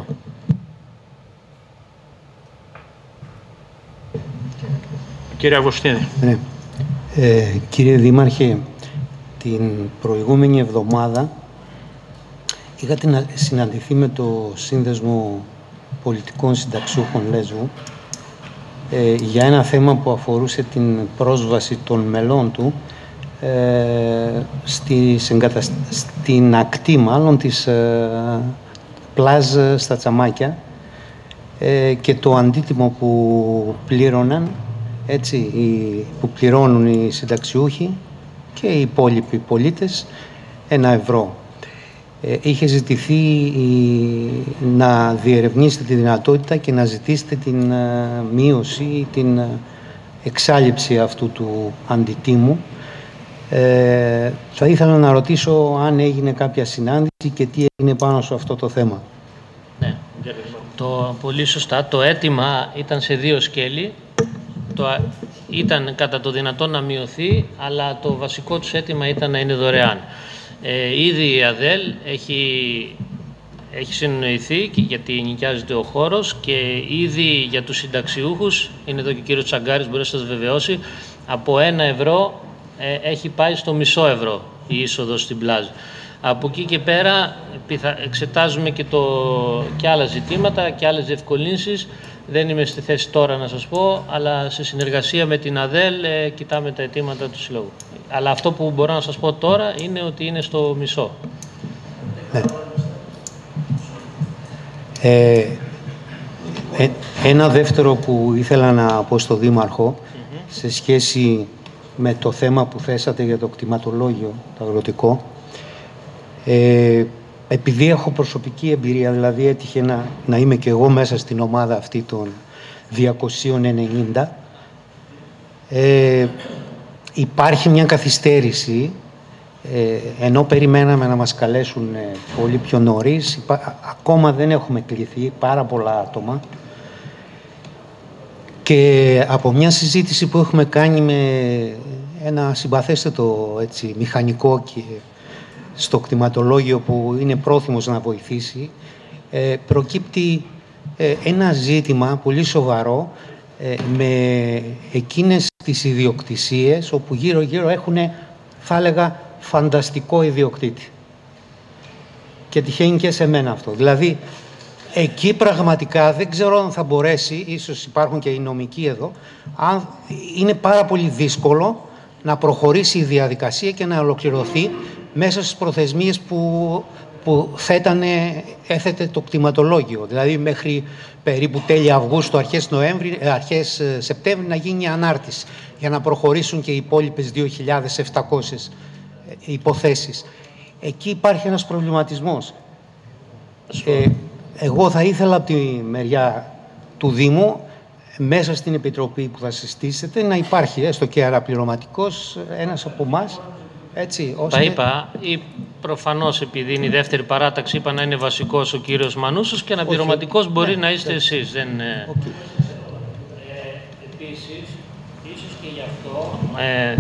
Κύριε Αγουστίνη. Ναι. Ε, κύριε Δήμαρχε, την προηγούμενη εβδομάδα είχατε συναντηθεί με το Σύνδεσμο Πολιτικών Συνταξιούχων Λέσβου ε, για ένα θέμα που αφορούσε την πρόσβαση των μελών του ε, στις εγκατασ... στην ακτή μάλλον της ε, πλάζ στα Τσαμάκια ε, και το αντίτιμο που πλήρωναν, έτσι, που πληρώνουν οι συνταξιούχοι και οι υπόλοιποι πολίτες, ένα ευρώ. Είχε ζητηθεί να διερευνήσετε τη δυνατότητα και να ζητήσετε την μείωση, την εξάλειψη αυτού του αντιτίμου. Ε, θα ήθελα να ρωτήσω αν έγινε κάποια συνάντηση και τι έγινε πάνω σε αυτό το θέμα. Ναι, το, πολύ σωστά. Το αίτημα ήταν σε δύο σκέλη. Το, ήταν κατά το δυνατόν να μειωθεί, αλλά το βασικό τους αίτημα ήταν να είναι δωρεάν. Ε, ήδη η ΑΔΕΛ έχει, έχει συνοηθεί γιατί νοικιάζεται ο χώρος και ήδη για τους συνταξιούχους, είναι εδώ και ο κύριος Τσαγκάρης, μπορεί να σας βεβαιώσει, από ένα ευρώ ε, έχει πάει στο μισό ευρώ η είσοδος στην πλάζ. Από εκεί και πέρα εξετάζουμε και, το, και άλλα ζητήματα και άλλες διευκολύνσεις. Δεν είμαι στη θέση τώρα να σας πω, αλλά σε συνεργασία με την ΑΔΕΛ ε, κοιτάμε τα αιτήματα του Συλλόγου. Αλλά αυτό που μπορώ να σας πω τώρα είναι ότι είναι στο μισό. Ναι. Ε, ε, ένα δεύτερο που ήθελα να πω στο Δήμαρχο, mm-hmm. σε σχέση με το θέμα που θέσατε για το κτηματολόγιο, το αγροτικό, ε, επειδή έχω προσωπική εμπειρία, δηλαδή έτυχε να, να είμαι και εγώ μέσα στην ομάδα αυτή των διακοσίων ενενήντα, ε, υπάρχει μια καθυστέρηση, ε, ενώ περιμέναμε να μας καλέσουν ε, πολύ πιο νωρίς, υπά, ακόμα δεν έχουμε κληθεί, πάρα πολλά άτομα, και από μια συζήτηση που έχουμε κάνει με ένα συμπαθέστατο έτσι, μηχανικό και στο κτηματολόγιο που είναι πρόθυμος να βοηθήσει, ε, προκύπτει ε, ένα ζήτημα πολύ σοβαρό ε, με εκείνες τις ιδιοκτησίες όπου γύρω-γύρω έχουν, θα έλεγα, φανταστικό ιδιοκτήτη. Και τυχαίνει και σε μένα αυτό. Δηλαδή, εκεί πραγματικά δεν ξέρω αν θα μπορέσει, ίσως υπάρχουν και οι νομικοί εδώ, αν είναι πάρα πολύ δύσκολο να προχωρήσει η διαδικασία και να ολοκληρωθεί μέσα στις προθεσμίες που, που θέτανε, έθετε το κτηματολόγιο. Δηλαδή μέχρι περίπου τέλη Αυγούστου, αρχές, Νοέμβρη, αρχές Σεπτέμβρη να γίνει η ανάρτηση για να προχωρήσουν και οι υπόλοιπες δύο χιλιάδες επτακόσιες υποθέσεις. Εκεί υπάρχει ένας προβληματισμός. Ε, εγώ θα ήθελα από τη μεριά του Δήμου, μέσα στην Επιτροπή που θα συστήσετε, να υπάρχει έστω και αναπληρωματικός ένας από εμάς. Έτσι, ώστε... Τα είπα, ή προφανώς επειδή είναι η δεύτερη παράταξη, είπα να είναι βασικός ο κύριος Μανούσος και αναπληρωματικός μπορεί ναι, να είστε ναι. εσείς. Δεν... Okay. Ε, επίσης, ίσως και γι' αυτό, ε,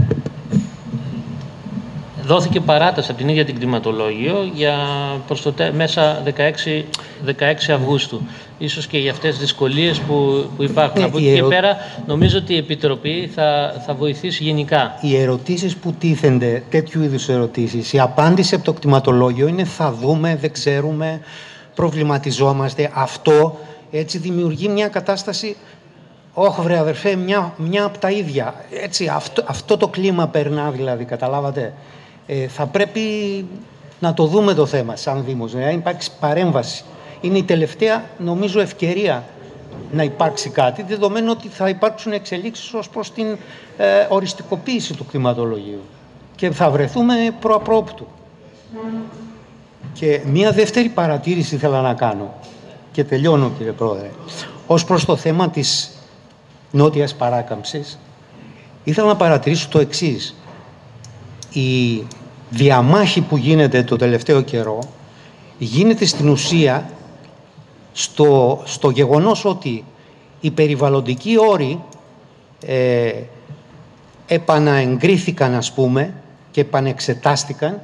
δόθηκε παράταση από την ίδια την κτηματολόγιο για προς το τε... μέσα δεκαέξι Αυγούστου. Ίσως και για αυτές τις δυσκολίες που, που υπάρχουν. Ναι, από εκεί ερω... και πέρα νομίζω ότι η Επιτροπή θα, θα βοηθήσει γενικά. Οι ερωτήσεις που τίθενται, τέτοιου είδους ερωτήσεις, η απάντηση από το κτηματολόγιο είναι θα δούμε, δεν ξέρουμε, προβληματιζόμαστε. Αυτό έτσι δημιουργεί μια κατάσταση, όχι βρε αδερφέ, μια, μια από τα ίδια. Έτσι, αυτό, αυτό το κλίμα περνά δηλαδή, καταλάβατε. Ε, θα πρέπει να το δούμε το θέμα σαν Δήμος, να υπάρξει παρέμβαση. Είναι η τελευταία, νομίζω, ευκαιρία να υπάρξει κάτι, δεδομένου ότι θα υπάρξουν εξελίξεις ως προς την ε, οριστικοποίηση του κτηματολογίου. Και θα βρεθούμε προαπρόπτου. Mm. Και μία δεύτερη παρατήρηση ήθελα να κάνω, και τελειώνω κύριε Πρόεδρε, ως προς το θέμα της νότιας παράκαμψης, ήθελα να παρατηρήσω το εξής. Η διαμάχη που γίνεται το τελευταίο καιρό γίνεται στην ουσία στο, στο γεγονός ότι οι περιβαλλοντικοί όροι ε, επαναεγκρίθηκαν, ας πούμε, και επανεξετάστηκαν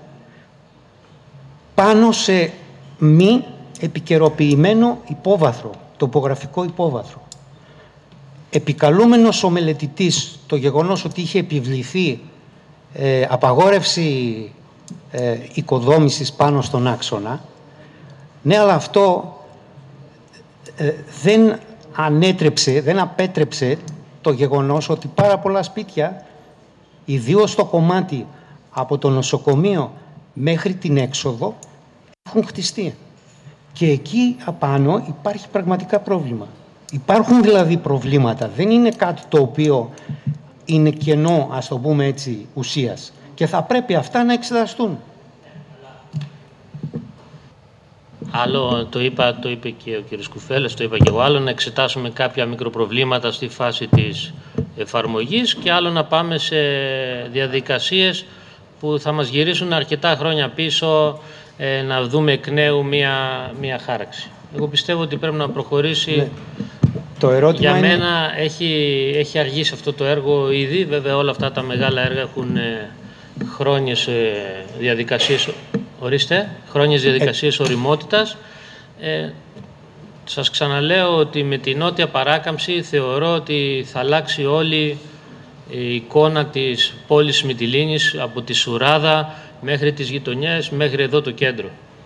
πάνω σε μη επικαιροποιημένο υπόβαθρο, τοπογραφικό υπόβαθρο. Επικαλούμενος ο μελετητής το γεγονός ότι είχε επιβληθεί ε, απαγόρευση ε, οικοδόμησης πάνω στον άξονα, ναι, αλλά αυτό ε, δεν ανέτρεψε, δεν απέτρεψε το γεγονός ότι πάρα πολλά σπίτια, ιδίως στο κομμάτι από το νοσοκομείο μέχρι την έξοδο, έχουν χτιστεί. Και εκεί απάνω υπάρχει πραγματικά πρόβλημα. Υπάρχουν δηλαδή προβλήματα. Δεν είναι κάτι το οποίο είναι κενό, ας το πούμε έτσι, ουσίας. Και θα πρέπει αυτά να εξεταστούν. Άλλο, το, είπα, το είπε και ο κ. Κουφέλας, το είπα και εγώ, άλλο να εξετάσουμε κάποια μικροπροβλήματα στη φάση της εφαρμογής και άλλο να πάμε σε διαδικασίες που θα μας γυρίσουν αρκετά χρόνια πίσω, ε, να δούμε εκ νέου μία, μία χάραξη. Εγώ πιστεύω ότι πρέπει να προχωρήσει. Ναι. Το ερώτημα Για είναι... μένα έχει, έχει αργήσει αυτό το έργο ήδη. Βέβαια όλα αυτά τα μεγάλα έργα έχουν ε, χρόνιες ε, διαδικασίες, ορίστε, χρόνιες διαδικασίες ε... οριμότητας. Ε, σας ξαναλέω ότι με την νότια παράκαμψη θεωρώ ότι θα αλλάξει όλη η εικόνα της πόλης Μυτιλήνης από τη Σουράδα μέχρι τις γειτονιές, μέχρι εδώ το κέντρο.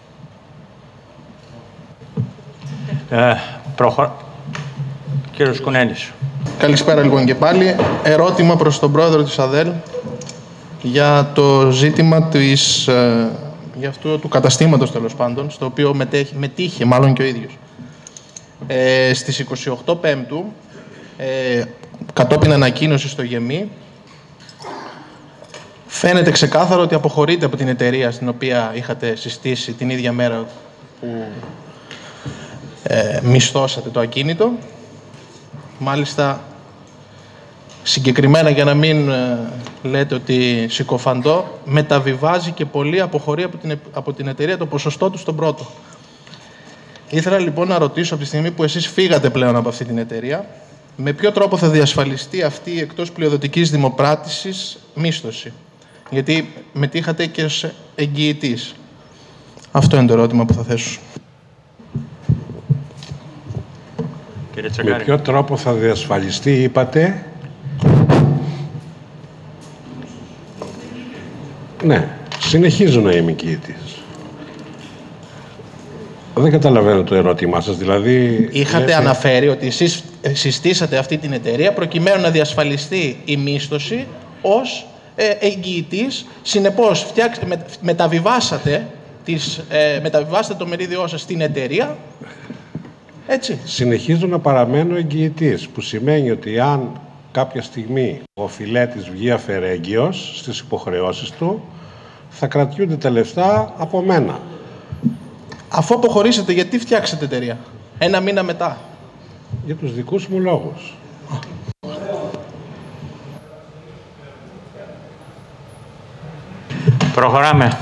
Ε, προχω... Κύριος Κουνένης. Καλησπέρα λοιπόν και πάλι. Ερώτημα προς τον πρόεδρο της ΑΔΕΛ για το ζήτημα της, ε, για αυτό του καταστήματος τέλος πάντων, στο οποίο μετέχει, μετήχε μάλλον και ο ίδιος. Ε, στις είκοσι οκτώ Πέμπτου, ε, κατόπιν ανακοίνωση στο ΓΕΜΗ, φαίνεται ξεκάθαρο ότι αποχωρείτε από την εταιρεία στην οποία είχατε συστήσει την ίδια μέρα που ε, μισθώσατε το ακίνητο. Μάλιστα, συγκεκριμένα, για να μην ε, λέτε ότι συκοφαντώ, μεταβιβάζει και πολύ αποχωρεί από την, από την εταιρεία το ποσοστό του στον πρώτο. Ήθελα λοιπόν να ρωτήσω, από τη στιγμή που εσείς φύγατε πλέον από αυτή την εταιρεία, με ποιο τρόπο θα διασφαλιστεί αυτή η εκτός πλειοδοτικής δημοπράτησης μίσθωση? Γιατί μετήχατε και ως εγγυητής. Αυτό είναι το ερώτημα που θα θέσω. Κύριε Τσεκάρη. Με ποιο τρόπο θα διασφαλιστεί, είπατε? Ναι, συνεχίζω να είμαι εγγυητής. Δεν καταλαβαίνω το ερώτημά σας, δηλαδή... Είχατε λέτε... αναφέρει ότι εσείς συστήσατε αυτή την εταιρεία προκειμένου να διασφαλιστεί η μίσθωση ως ε, εγγυητής. Συνεπώς, φτιάξ, με, μεταβιβάσατε, τις, ε, μεταβιβάσατε το μερίδιό σας στην εταιρεία. Έτσι. Συνεχίζω να παραμένω εγγυητής, που σημαίνει ότι αν κάποια στιγμή ο φιλέτης βγει αφαιρέγγυος στις υποχρεώσεις του, θα κρατιούνται τα λεφτά από μένα. Αφού αποχωρήσετε, γιατί φτιάξετε εταιρεία ένα μήνα μετά? Για τους δικούς μου λόγους. Προχωράμε.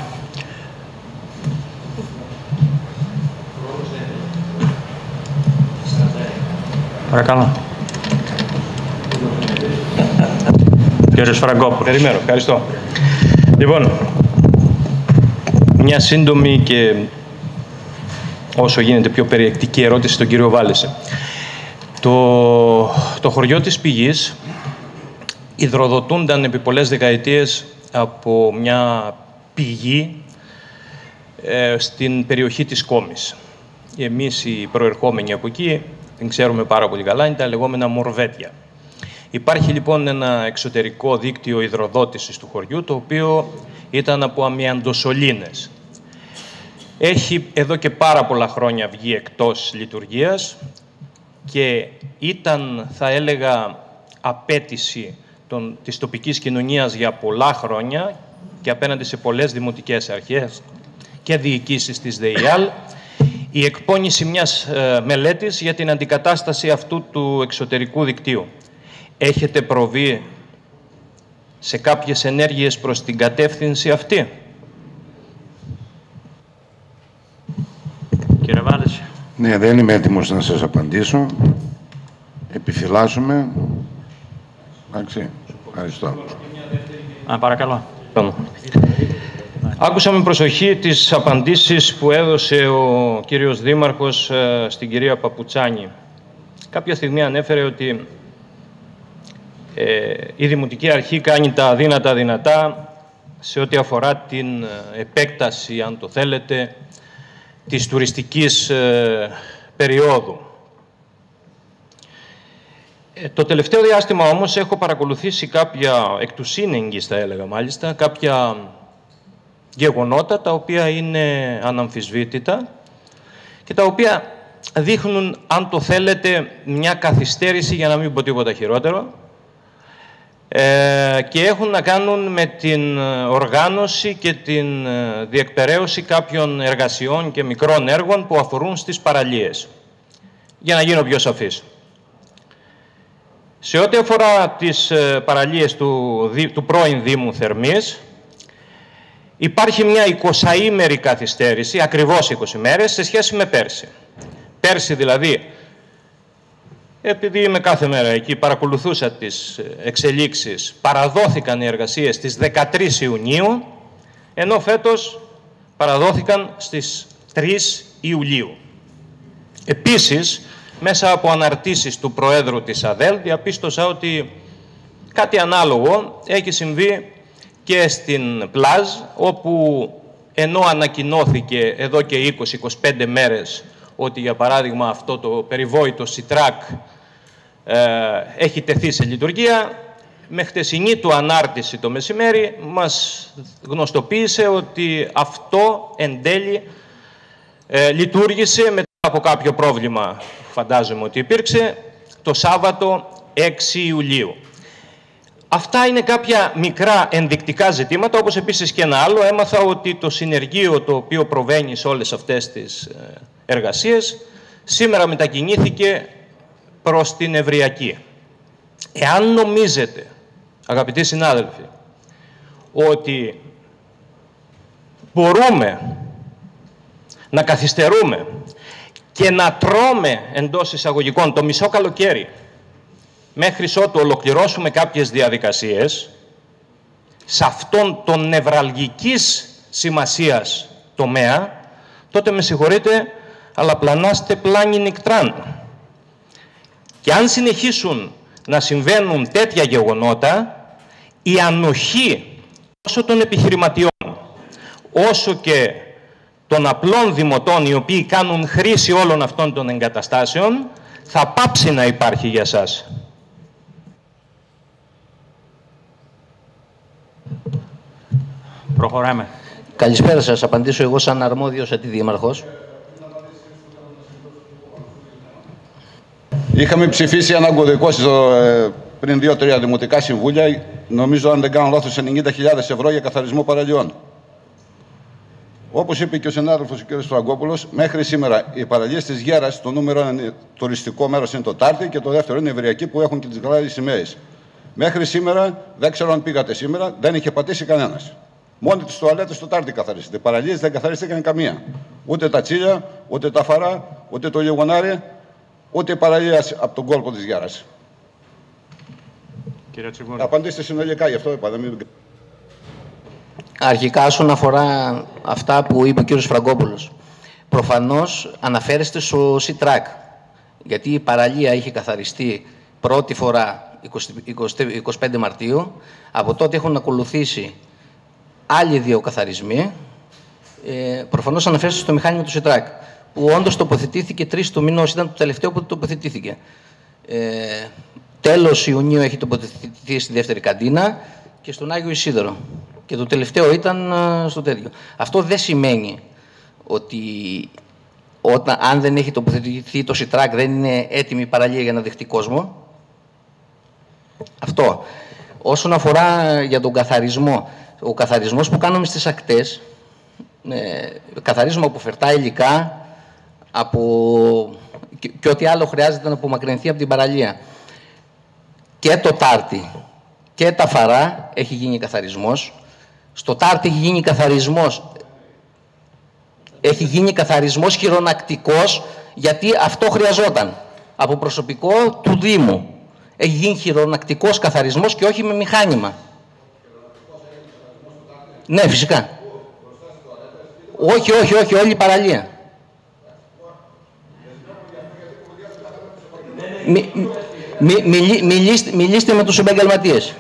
Παρακαλώ. Κύριος Φραγκόπουλος. Περιμένω. Ευχαριστώ. Λοιπόν, μια σύντομη και όσο γίνεται πιο περιεκτική ερώτηση στον κύριο Βάλεσε. Το, το χωριό της Πηγής υδροδοτούνταν επί πολλές δεκαετίες από μια πηγή ε, στην περιοχή της Κόμης. Εμείς οι προερχόμενοι από εκεί, δεν ξέρουμε πάρα πολύ καλά, είναι τα λεγόμενα μορβέτια. Υπάρχει λοιπόν ένα εξωτερικό δίκτυο υδροδότησης του χωριού, το οποίο ήταν από αμιαντοσωλήνες. Έχει εδώ και πάρα πολλά χρόνια βγει εκτός λειτουργίας και ήταν, θα έλεγα, απέτηση των, της τοπικής κοινωνίας για πολλά χρόνια και απέναντι σε πολλές δημοτικές αρχές και διοικήσεις της ΔΕΙΑΛ, η εκπόνηση μιας ε, μελέτης για την αντικατάσταση αυτού του εξωτερικού δικτύου. Έχετε προβεί σε κάποιες ενέργειες προς την κατεύθυνση αυτή? Κύριε Βάλεσε. Ναι, δεν είμαι έτοιμος να σας απαντήσω. Επιφυλάσσομαι. Εντάξει, ευχαριστώ. Α, παρακαλώ. Άκουσα με προσοχή τις απαντήσεις που έδωσε ο κύριος Δήμαρχος στην κυρία Παπουτσάνη. Κάποια στιγμή ανέφερε ότι ε, η Δημοτική Αρχή κάνει τα αδύνατα δυνατά σε ό,τι αφορά την επέκταση, αν το θέλετε, της τουριστικής ε, περίοδου. Ε, το τελευταίο διάστημα όμως έχω παρακολουθήσει κάποια, εκ του σύνεγγυς θα έλεγα μάλιστα, κάποια γεγονότα τα οποία είναι αναμφισβήτητα και τα οποία δείχνουν, αν το θέλετε, μια καθυστέρηση, για να μην πω τίποτα χειρότερο, ε, και έχουν να κάνουν με την οργάνωση και την διεκπεραίωση κάποιων εργασιών και μικρών έργων που αφορούν στις παραλίες. Για να γίνω πιο σαφής. Σε ό,τι αφορά τις παραλίες του, του πρώην Δήμου Θερμής, υπάρχει μια εικοσαήμερη καθυστέρηση, ακριβώς είκοσι μέρες, σε σχέση με πέρσι. Πέρσι δηλαδή, επειδή είμαι κάθε μέρα εκεί, παρακολουθούσα τις εξελίξεις, παραδόθηκαν οι εργασίες στις δεκατρείς Ιουνίου, ενώ φέτος παραδόθηκαν στις τρεις Ιουλίου. Επίσης, μέσα από αναρτήσεις του Προέδρου της ΑΔΕΛ, διαπίστωσα ότι κάτι ανάλογο έχει συμβεί και στην Πλάζ, όπου ενώ ανακοινώθηκε εδώ και είκοσι με είκοσι πέντε μέρες ότι, για παράδειγμα, αυτό το περιβόητο Σιτράκ ε, έχει τεθεί σε λειτουργία, με χτεσινή του ανάρτηση το μεσημέρι μας γνωστοποίησε ότι αυτό εν τέλει ε, λειτουργήσε με από κάποιο πρόβλημα φαντάζομαι ότι υπήρξε το Σάββατο έξι Ιουλίου. Αυτά είναι κάποια μικρά ενδεικτικά ζητήματα, όπως επίσης και ένα άλλο. Έμαθα ότι το συνεργείο το οποίο προβαίνει σε όλες αυτές τις εργασίες σήμερα μετακινήθηκε προς την Ευριακή. Εάν νομίζετε, αγαπητοί συνάδελφοι, ότι μπορούμε να καθυστερούμε και να τρώμε εντός εισαγωγικών το μισό καλοκαίρι μέχρι ότου ολοκληρώσουμε κάποιες διαδικασίες σε αυτόν τον νευραλγικής σημασίας τομέα, τότε με συγχωρείτε, αλλά πλανάστε πλάνι νικτράν. Και αν συνεχίσουν να συμβαίνουν τέτοια γεγονότα, η ανοχή όσο των επιχειρηματιών, όσο και των απλών δημοτών, οι οποίοι κάνουν χρήση όλων αυτών των εγκαταστάσεων, θα πάψει να υπάρχει για σας. Προχωράμε. Καλησπέρα σας. Απαντήσω εγώ σαν αρμόδιος αντιδήμαρχος. Είχαμε ψηφίσει έναν κωδικό ε, πριν δύο-τρία δημοτικά συμβούλια, νομίζω αν δεν κάνω λάθος ενενήντα χιλιάδες ευρώ για καθαρισμό παραλιών. Όπως είπε και ο συνάδελφος ο κ. Φραγκόπουλος, μέχρι σήμερα οι παραλίες της Γέρας, το νούμερο ένα τουριστικό μέρος είναι το Τάρτι και το δεύτερο είναι η Ευριακή που έχουν και τις γαλάζιες σημαίες. Μέχρι σήμερα, δεν ξέρω αν πήγατε σήμερα, δεν είχε πατήσει κανένας. Μόνοι τις τουαλέτες στο Τάρτι καθαρίστηκε. Οι παραλίες δεν καθαρίστηκαν καμία. Ούτε τα Τσίλια, ούτε τα Φαρά, ούτε το Λιγονάρι, ούτε η παραλία από τον κόλπο της Γιάρας. Απαντήστε συνολικά, γι' αυτό είπα. Δεν μην... Αρχικά, όσον αφορά αυτά που είπε ο κ. Φραγκόπουλος, προφανώς αναφέρεστε στο ΣΥΤΡΑΚ, γιατί η παραλία είχε καθαριστεί πρώτη φορά είκοσι πέντε Μαρτίου, από τότε έχουν ακολουθήσει άλλοι δύο καθαρισμοί. Ε, προφανώς αναφέρεστε στο μηχάνημα του ΣΥΤΡΑΚ, που όντως τοποθετήθηκε τρεις του μηνός, ήταν το τελευταίο που τοποθετήθηκε. Ε, τέλος Ιουνίου έχει τοποθετηθεί στη δεύτερη καντίνα και στον Άγιο Ισίδωρο. Και το τελευταίο ήταν uh, στο τέτοιο. Αυτό δεν σημαίνει ότι όταν, αν δεν έχει τοποθετηθεί το ΣΥΤΡΑΚ δεν είναι έτοιμη η παραλία για να δεχτεί κόσμο. Αυτό. Όσον αφορά για τον καθαρισμό, ο καθαρισμός που κάνουμε στις ακτές, ε, καθαρίζουμε από φερτά υλικά, από... και, και ό,τι άλλο χρειάζεται να απομακρυνθεί από την παραλία. Και το Τάρτι και τα Φαρά έχει γίνει καθαρισμός. Στο Τάρτι έχει γίνει καθαρισμός, έχει γίνει καθαρισμός χειρονακτικός, γιατί αυτό χρειαζόταν από προσωπικό του Δήμου. Έχει γίνει χειρονακτικός καθαρισμός και όχι με μηχάνημα. Ναι, φυσικά. Όχι, όχι, όχι, όλη η παραλία. Μι, μι, μι, μιλήστε, μιλήστε με τους επαγγελματίες.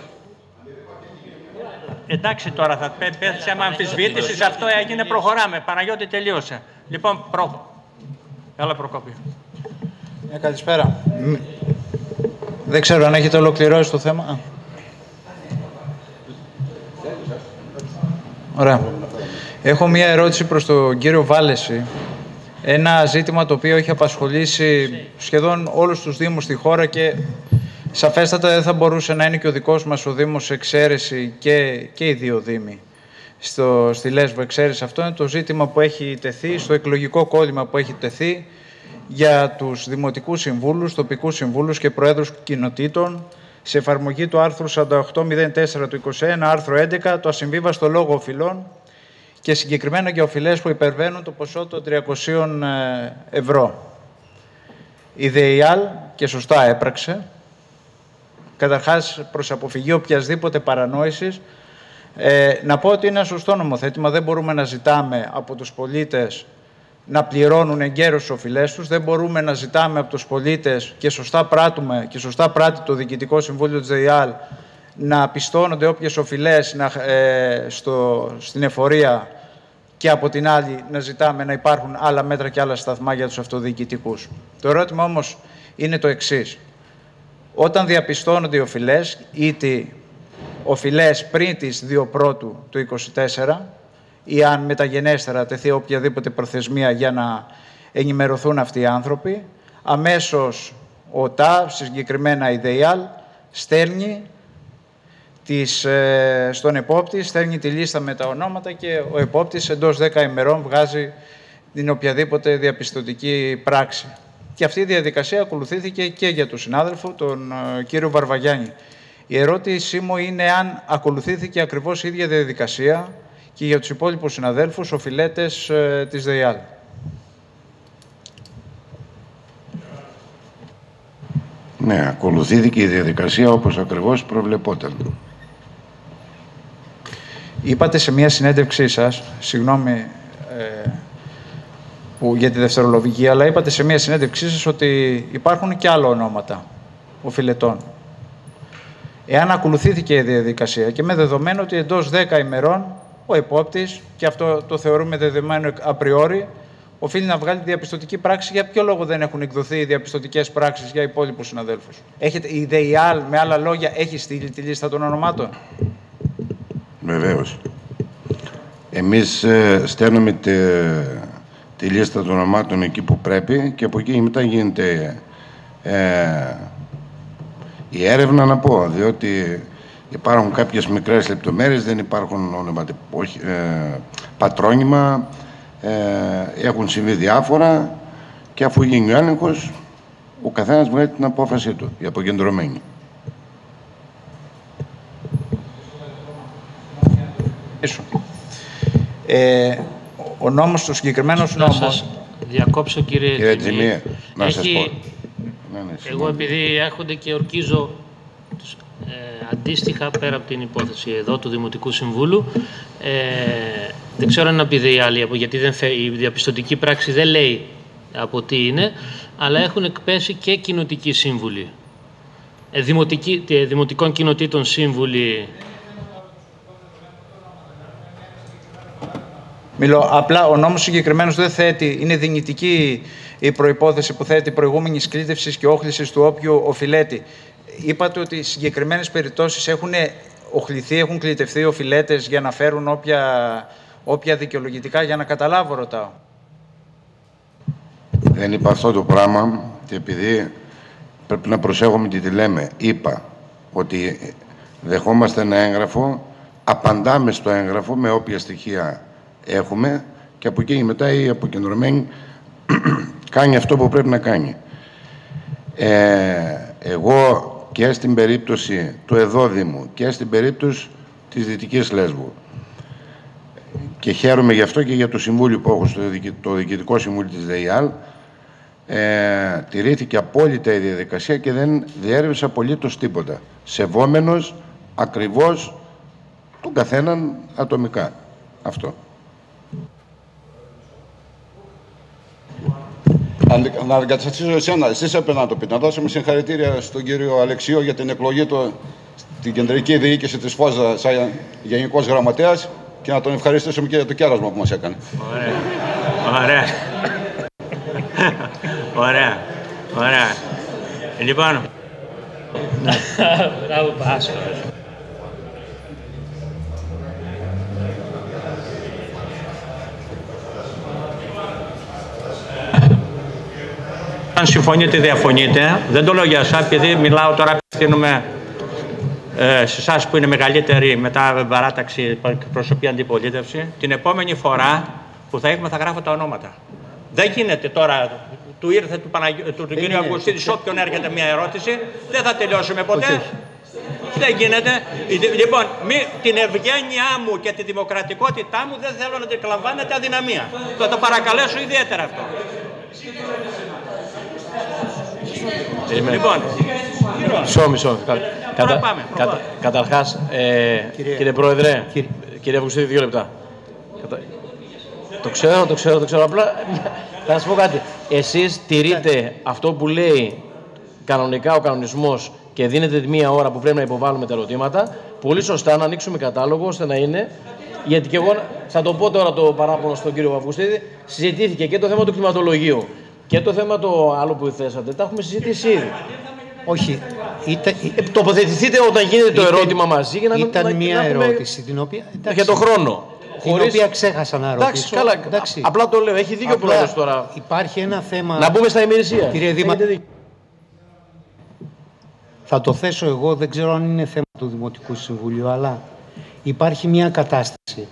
Εντάξει τώρα, θα πέσει θέμα αμφισβήτησης, αυτό έγινε, προχωράμε. Παναγιώτη, τελείωσε. Λοιπόν, προ... Έλα, Προκόπη. Ε, καλησπέρα. Δεν ξέρω αν έχετε ολοκληρώσει το θέμα. Ωραία. Έχω μία ερώτηση προς τον κύριο Βάλεση. Ένα ζήτημα το οποίο έχει απασχολήσει σχεδόν όλους τους Δήμους στη χώρα και σαφέστατα δεν θα μπορούσε να είναι και ο δικός μας ο Δήμος εξαίρεση και, και οι δύο Δήμοι. Στο, στη Λέσβο εξαίρεση. Αυτό είναι το ζήτημα που έχει τεθεί, στο εκλογικό κόλλημα που έχει τεθεί για τους δημοτικούς συμβούλους, τοπικούς συμβούλους και προέδρους κοινοτήτων σε εφαρμογή του άρθρου σαράντα οκτώ μηδέν τέσσερα του είκοσι ένα, άρθρο έντεκα, το ασυμβίβαστο λόγο οφειλών και συγκεκριμένα για οφειλές που υπερβαίνουν το ποσό των τριακοσίων ευρώ. Η ΔΕΙΑΛ και σωστά έπραξε, καταρχάς προς αποφυγή οποιασδήποτε παρανόησης, ε, να πω ότι είναι ένα σωστό νομοθέτημα. Δεν μπορούμε να ζητάμε από τους πολίτες να πληρώνουν εγκαίρως τις οφειλές τους. Δεν μπορούμε να ζητάμε από τους πολίτες, και σωστά πράττουμε και σωστά πράττει το Διοικητικό Συμβούλιο της ΔΕΙΑΛ, να πιστώνονται όποιες οφειλές να, ε, στο, στην εφορία, και από την άλλη να ζητάμε να υπάρχουν άλλα μέτρα και άλλα σταθμά για τους αυτοδιοικητικούς. Το ερώτημα όμως είναι το εξής. Όταν διαπιστώνονται οι οφειλές, είτε οφειλές πριν τις δύο πρώτου του είκοσι τέσσερα, ή αν μεταγενέστερα τεθεί οποιαδήποτε προθεσμία για να ενημερωθούν αυτοί οι άνθρωποι. Αμέσως ο ΤΑ, συγκεκριμένα η ΔΕΙΑΛ, στέλνει τις, ε, στον επόπτη, στέλνει τη λίστα με τα ονόματα και ο επόπτης εντός δέκα ημερών βγάζει την οποιαδήποτε διαπιστωτική πράξη. Και αυτή η διαδικασία ακολουθήθηκε και για τον συνάδελφο, τον ε, κύριο Βαρβαγιάννη. Η ερώτησή μου είναι αν ακολουθήθηκε ακριβώς η ίδια διαδικασία και για τους υπόλοιπους συναδέλφους, οφειλέτες ε, της ΔΕΙΑΛ. Ναι, ακολουθήθηκε η διαδικασία όπως ακριβώς προβλεπόταν. Είπατε σε μια συνέντευξή σας, συγγνώμη ε, που, για τη δευτερολογική, αλλά είπατε σε μια συνέντευξή σας ότι υπάρχουν και άλλα ονόματα οφειλετών. Εάν ακολουθήθηκε η διαδικασία και με δεδομένο ότι εντός δέκα ημερών ο επόπτης, και αυτό το θεωρούμε δεδομένο απριόρι, οφείλει να βγάλει διαπιστωτική πράξη. Για ποιο λόγο δεν έχουν εκδοθεί οι διαπιστωτικές πράξεις για υπόλοιπους συναδέλφους? Έχετε, η ΔΕΙΑΛ, με άλλα λόγια, έχει στείλει τη λίστα των ονομάτων? Βεβαίως. Εμείς ε, στέλνουμε τη, τη λίστα των ονομάτων εκεί που πρέπει και από εκεί μετά γίνεται ε, η έρευνα, να πω, διότι υπάρχουν κάποιες μικρές λεπτομέρειες, δεν υπάρχουν ονοματι... όχι, ε, πατρόνυμα, ε, έχουν συμβεί διάφορα και αφού γίνει ο έλεγχος, ο καθένας βγάζει την απόφασή του, η αποκεντρωμένη. Ε, ο νόμος, του συγκεκριμένος νόμος... Να σας διακόψω, κύριε, κύριε Τζιμί, να σας πω. Ναι, ναι, εγώ επειδή έρχονται και ορκίζω τους, ε, αντίστοιχα πέρα από την υπόθεση εδώ του Δημοτικού Συμβούλου, ε, δεν ξέρω αν είναι η άλλη, γιατί δεν θε, η διαπιστωτική πράξη δεν λέει από τι είναι, αλλά έχουν εκπέσει και κοινοτικοί σύμβουλοι. Ε, δημοτικοί, ε, δημοτικών κοινοτήτων σύμβουλοι. Μιλώ, απλά ο νόμος συγκεκριμένος δεν θέτει, είναι δυνητική η προϋπόθεση που θέτει προηγούμενης κλήτευσης και όχλησης του όποιου οφειλέτη. Είπατε ότι σε συγκεκριμένες περιπτώσεις έχουν οχληθεί, έχουν κλητευτεί οφειλέτες για να φέρουν όποια, όποια δικαιολογητικά, για να καταλάβω, ρωτάω. Δεν είπα αυτό το πράγμα και επειδή πρέπει να προσέχουμε τι τη λέμε, είπα ότι δεχόμαστε ένα έγγραφο, απαντάμε στο έγγραφο με όποια στοιχεία έχουμε και από εκεί μετά η αποκεντρωμένη κάνει αυτό που πρέπει να κάνει. Ε, εγώ και στην περίπτωση του Εδόδημου και στην περίπτωση της Δυτικής Λέσβου και χαίρομαι γι' αυτό και για το συμβούλιο που έχω στο το Διοικητικό Συμβούλιο της ΔΕΙΑΛ, ε, τηρήθηκε απόλυτα η διαδικασία και δεν διέρευσε απολύτως τίποτα, σεβόμενος ακριβώς τον καθέναν ατομικά. Αυτό. Να αντικαταστήσω εσένα, εσείς έπρεπε να το πείτε. Να δώσουμε συγχαρητήρια στον κύριο Αλεξίου για την εκλογή του στην κεντρική διοίκηση της ΦΟΖΑ σαν γενικός γραμματέας και να τον ευχαριστήσουμε και για το κέρασμα που μας έκανε. Ωραία. Ωραία. Ωραία. Ωραία. Λοιπόν. Μπράβο, Πάσο. Αν συμφωνείτε, διαφωνείτε. Δεν το λέω για εσάς, επειδή μιλάω τώρα, απευθύνομαι ε, σε εσάς που είναι μεγαλύτεροι μετά παράταξη προσωπική αντιπολίτευση. Την επόμενη φορά που θα έχουμε θα γράφω τα ονόματα. Δεν γίνεται τώρα, του ήρθε του, Παναγι... του, του κ. Αυγουστίδη, σε όποιον έρχεται μια ερώτηση, δεν θα τελειώσουμε ποτέ. Όχι. Δεν γίνεται. Λοιπόν, μη, την ευγένειά μου και τη δημοκρατικότητά μου δεν θέλω να την εκλαμβάνετε αδυναμία. Θα το παρακαλέσω ιδιαίτερα αυτό. Λοιπόν, μισό, μισό. Κατα... πάμε, Κατα... Καταρχάς, ε, κύριε... κύριε Πρόεδρε, κύριε, κύριε Αυγουστίδη, δύο λεπτά. Κατα... Το ξέρω, το ξέρω, το ξέρω. Απλά θα σας πω κάτι. Εσείς τηρείτε αυτό που λέει κανονικά ο κανονισμός και δίνετε μία ώρα που πρέπει να υποβάλουμε τα ερωτήματα. Πολύ σωστά να ανοίξουμε κατάλογο ώστε να είναι. Γιατί και εγώ θα το πω τώρα το παράπονο στον κύριο Αυγουστίδη. Συζητήθηκε και το θέμα του κλιματολογίου και το θέμα το άλλο που θέσατε. Τα έχουμε συζητήσει ήδη. Όχι. Ήταν... Ε, τοποθετηθείτε όταν γίνεται το ήταν... ερώτημα μαζί για να Ήταν να... μια να έχουμε... ερώτηση την οποία... για το χρόνο. την χωρίς... οποία ξέχασα να ρωτήσω. Εντάξει, καλά. Εντάξει. Απλά το λέω. Έχει δίκιο ο πρόεδρος τώρα. Υπάρχει ένα θέμα... Να μπούμε στα ημερησία. Κύριε Δήμα... Θα το θέσω εγώ, δεν ξέρω αν είναι θέμα του Δημοτικού Συμβουλίου, αλλά υπάρχει μια κατάσταση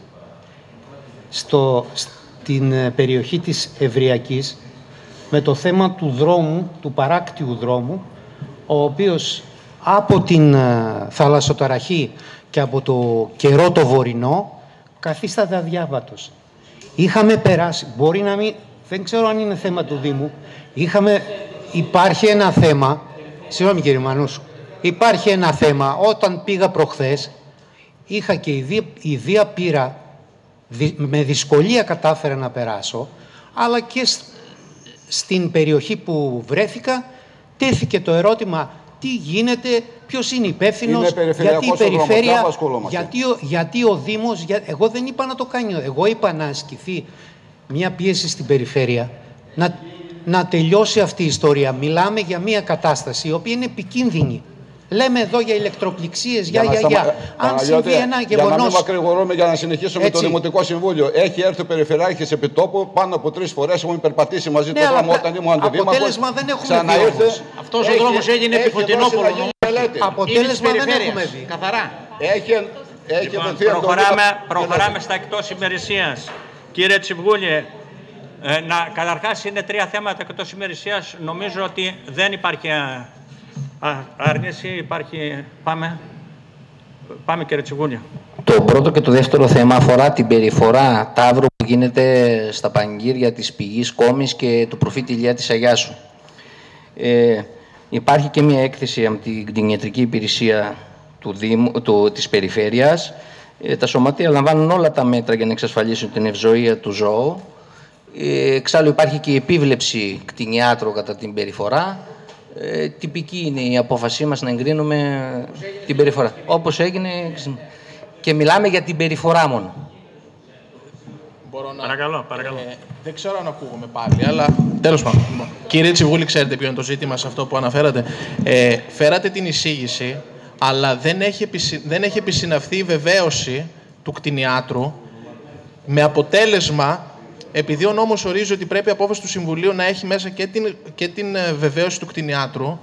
στο, στην περιοχή της Ευριακής με το θέμα του δρόμου, του παράκτιου δρόμου, ο οποίος από την θαλασσοταραχή και από το καιρό το βορεινό καθίσταται αδιάβατος. Είχαμε περάσει, μπορεί να μην, δεν ξέρω αν είναι θέμα του Δήμου, είχαμε, υπάρχει ένα θέμα, συγγνώμη κύριε Μανούσου, υπάρχει ένα θέμα, όταν πήγα προχθές, είχα και η Δία πήρα, με δυσκολία κατάφερα να περάσω, αλλά και στην περιοχή που βρέθηκα, τέθηκε το ερώτημα τι γίνεται, ποιος είναι υπεύθυνος, γιατί η περιφέρεια, γιατί, ο, γιατί ο Δήμος, για, εγώ δεν είπα να το κάνει, εγώ είπα να ασκηθεί μια πίεση στην περιφέρεια, να, να τελειώσει αυτή η ιστορία. Μιλάμε για μια κατάσταση η οποία είναι επικίνδυνη. Λέμε εδώ για ηλεκτροπληξίες, για, για, για. για. Αν συμβεί ένα γεγονός... Για να μην μακρηγορούμε, για να συνεχίσουμε έτσι. Το Δημοτικό Συμβούλιο. Έχει έρθει ο Περιφερειάρχης επί τόπου πάνω από τρεις φορές. Έχουμε περπατήσει μαζί ναι, το δρόμο όταν ήμουν αντιδήμαρχος. Αποτέλεσμα δεν έχουμε δει όμως. Αυτός ο δρόμος έγινε επί Φωτεινόπουλο. Αποτέλεσμα δεν έχουμε δει. Καθαρά. Έχει, έχει λοιπόν, προχωράμε, προχωράμε στα εκτός ημερησίας. Κύριε Τσιβγούλη, ε, να, καταρχάς είναι τρία θέματα εκτός ημερησίας. Νομίζω ότι δεν υπάρχει... Α, άρνηση, υπάρχει... Πάμε. Πάμε κύριε Τσιβούλια. Το πρώτο και το δεύτερο θέμα αφορά την περιφορά ταύρου που γίνεται στα πανηγύρια της Πηγής Κόμης και του προφήτη Ηλιά της Αγιάσου. Ε, υπάρχει και μια έκθεση από την κτηνιατρική υπηρεσία του Δήμου, του, της Περιφέρειας. Ε, τα σωματεία λαμβάνουν όλα τα μέτρα για να εξασφαλίσουν την ευζοία του ζώου. Ε, εξάλλου υπάρχει και η επίβλεψη κτηνιάτρου κατά την περιφορά. Ε, τυπική είναι η απόφασή μας να εγκρίνουμε την περιφορά. Όπως έγινε και μιλάμε για την περιφορά μόνο. Μπορώ να... Παρακαλώ, παρακαλώ. Ε, δεν ξέρω αν ακούγομαι πάλι, αλλά τέλος πάντων. Κύριε Τσιβούλη, ξέρετε ποιο είναι το ζήτημα σε αυτό που αναφέρατε. Ε, φέρατε την εισήγηση, αλλά δεν έχει, επισυ... δεν έχει επισυναυθεί η βεβαίωση του κτηνιάτρου με αποτέλεσμα... Επειδή ο νόμος ορίζει ότι πρέπει η απόφαση του Συμβουλίου να έχει μέσα και την, και την βεβαίωση του κτηνιάτρου,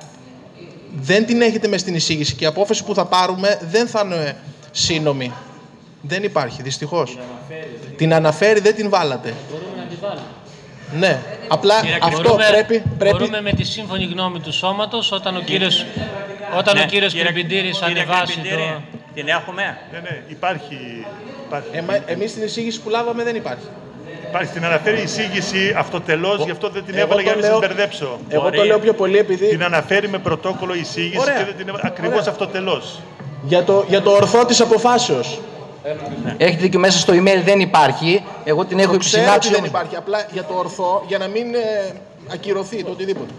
δεν την έχετε μες στην εισήγηση και η απόφαση που θα πάρουμε δεν θα είναι σύνομη. Δεν υπάρχει, δυστυχώς. Την αναφέρει, την αναφέρει, δεν την βάλατε. Μπορούμε να την βάλουμε. Ναι, απλά Κύριε, αυτό μπορούμε, πρέπει, πρέπει... Μπορούμε με τη σύμφωνη γνώμη του σώματος, όταν ο κύριος, όταν ναι, ο κύριος κύριε, Κρυπιντήρης ανεβάσει το... Την έχουμε. Ναι, ναι, υπάρχει. υπάρχει. Ε, εμείς την εισήγηση που λάβαμε δεν υπάρχει. Υπάρχει, την αναφέρει η εισήγηση αυτοτελώς, γι' αυτό δεν την έβαλα για να μην σας μπερδέψω. Εγώ Μπορεί. το λέω πιο πολύ επειδή... Την αναφέρει με πρωτόκολλο η εισήγηση Ωραία. και δεν την έβαλα ακριβώς αυτοτελώς. Για το, για το ορθό της αποφάσεως. Έχετε και μέσα στο email δεν υπάρχει. Εγώ την έχω επισυνάψει. Δεν υπάρχει. Απλά για το ορθό, για να μην ε, ακυρωθεί το οτιδήποτε.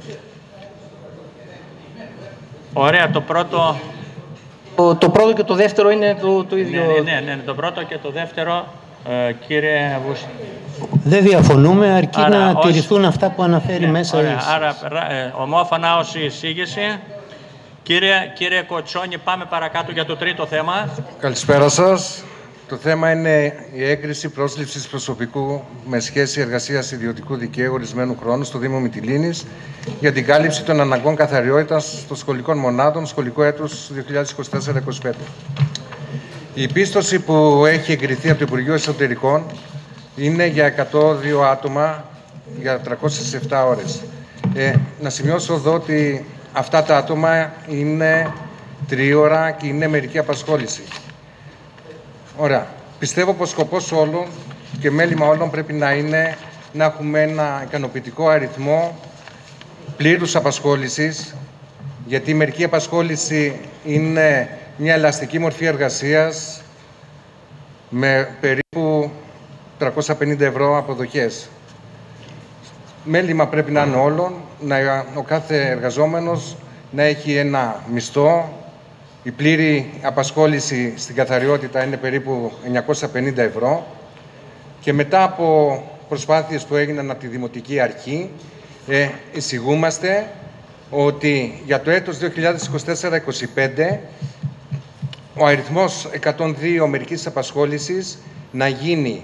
Ωραία, το πρώτο... Το, το πρώτο και το δεύτερο είναι το, το ίδιο. Ναι, ναι, ναι, ναι, το πρώτο και το δεύτερο, ε, κύριε Αβούση. Δεν διαφωνούμε, αρκεί άρα, να ως... τηρηθούν αυτά που αναφέρει ναι, μέσα. Ωραία, άρα, ε, ομόφωνα ως η εισήγηση. Κύριε, κύριε Κοτσόνη, πάμε παρακάτω για το τρίτο θέμα. Καλησπέρα σας. Το θέμα είναι η έγκριση πρόσληψης προσωπικού με σχέση εργασίας ιδιωτικού δικαίου ορισμένου χρόνου στο Δήμο Μυτιλήνης για την κάλυψη των αναγκών καθαριότητας των σχολικών μονάδων σχολικού έτους δύο χιλιάδες είκοσι τέσσερα είκοσι πέντε. Η πίστοση που έχει εγκριθεί από το Υπουργείο Εσωτερικών είναι για εκατόν δύο άτομα για τριακόσιες επτά ώρες. Ε, να σημειώσω εδώ ότι αυτά τα άτομα είναι τρίωρα και είναι μερική απασχόληση. Ωραία. Πιστεύω πως σκοπός όλων και μέλημα όλων πρέπει να είναι να έχουμε ένα ικανοποιητικό αριθμό πλήρους απασχόλησης, γιατί η μερική απασχόληση είναι μια ελαστική μορφή εργασίας με περίπου τριακόσια πενήντα ευρώ αποδοχές. Μέλημα πρέπει να είναι όλων, να, ο κάθε εργαζόμενος να έχει ένα μισθό. Η πλήρη απασχόληση στην καθαριότητα είναι περίπου εννιακόσια πενήντα ευρώ και μετά από προσπάθειες που έγιναν από τη Δημοτική Αρχή ε, εισηγούμαστε ότι για το έτος δύο χιλιάδες είκοσι τέσσερα είκοσι πέντε ο αριθμός εκατόν δύο μερικής απασχόλησης να γίνει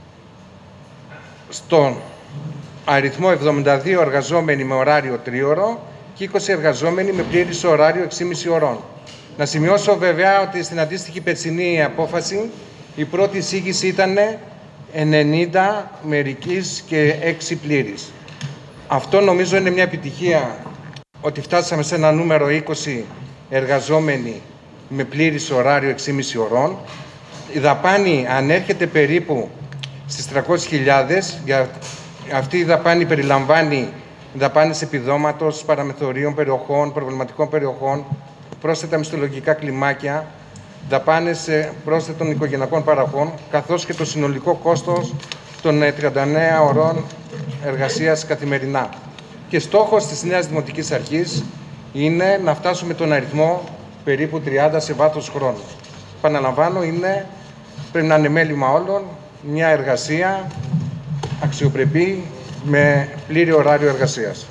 στον αριθμό εβδομήντα δύο εργαζόμενοι με ωράριο τρίωρο και είκοσι εργαζόμενοι με πλήρης ωράριο έξι και μισή ωρών. Να σημειώσω βέβαια ότι στην αντίστοιχη περσινή απόφαση η πρώτη εισήγηση ήταν ενενήντα μερικής και έξι πλήρης. Αυτό νομίζω είναι μια επιτυχία, ότι φτάσαμε σε ένα νούμερο είκοσι εργαζόμενοι με πλήρης ωράριο έξι και μισή ωρών. Η δαπάνη ανέρχεται περίπου στις τριακόσιες χιλιάδες. Για αυτή η δαπάνη περιλαμβάνει δαπάνες επιδόματος, παραμεθορίων περιοχών, προβληματικών περιοχών, πρόσθετα μισθολογικά κλιμάκια, δαπάνες πρόσθετων οικογενειακών παραχών, καθώς και το συνολικό κόστος των τριάντα εννέα ωρών εργασίας καθημερινά. Και στόχος της νέας Δημοτικής Αρχής είναι να φτάσουμε τον αριθμό περίπου τριάντα σε βάθος χρόνου. Παναλαμβάνω, είναι, πρέπει να είναι μέλημα όλων, μια εργασία αξιοπρεπή με πλήρη ωράριο εργασίας.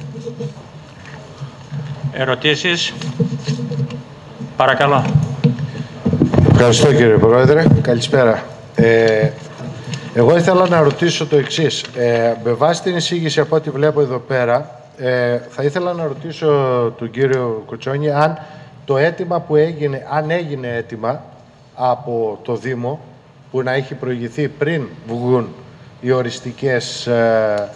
Ερωτήσεις. Παρακαλώ. Ευχαριστώ κύριε Πρόεδρε. Καλησπέρα. Ε, εγώ ήθελα να ρωτήσω το εξής. Ε, με βάση την εισήγηση από ό,τι βλέπω εδώ πέρα, ε, θα ήθελα να ρωτήσω τον κύριο Κοτσόνη αν το αίτημα που έγινε, αν έγινε αίτημα από το Δήμο που να έχει προηγηθεί πριν βγουν οι οριστικές ε,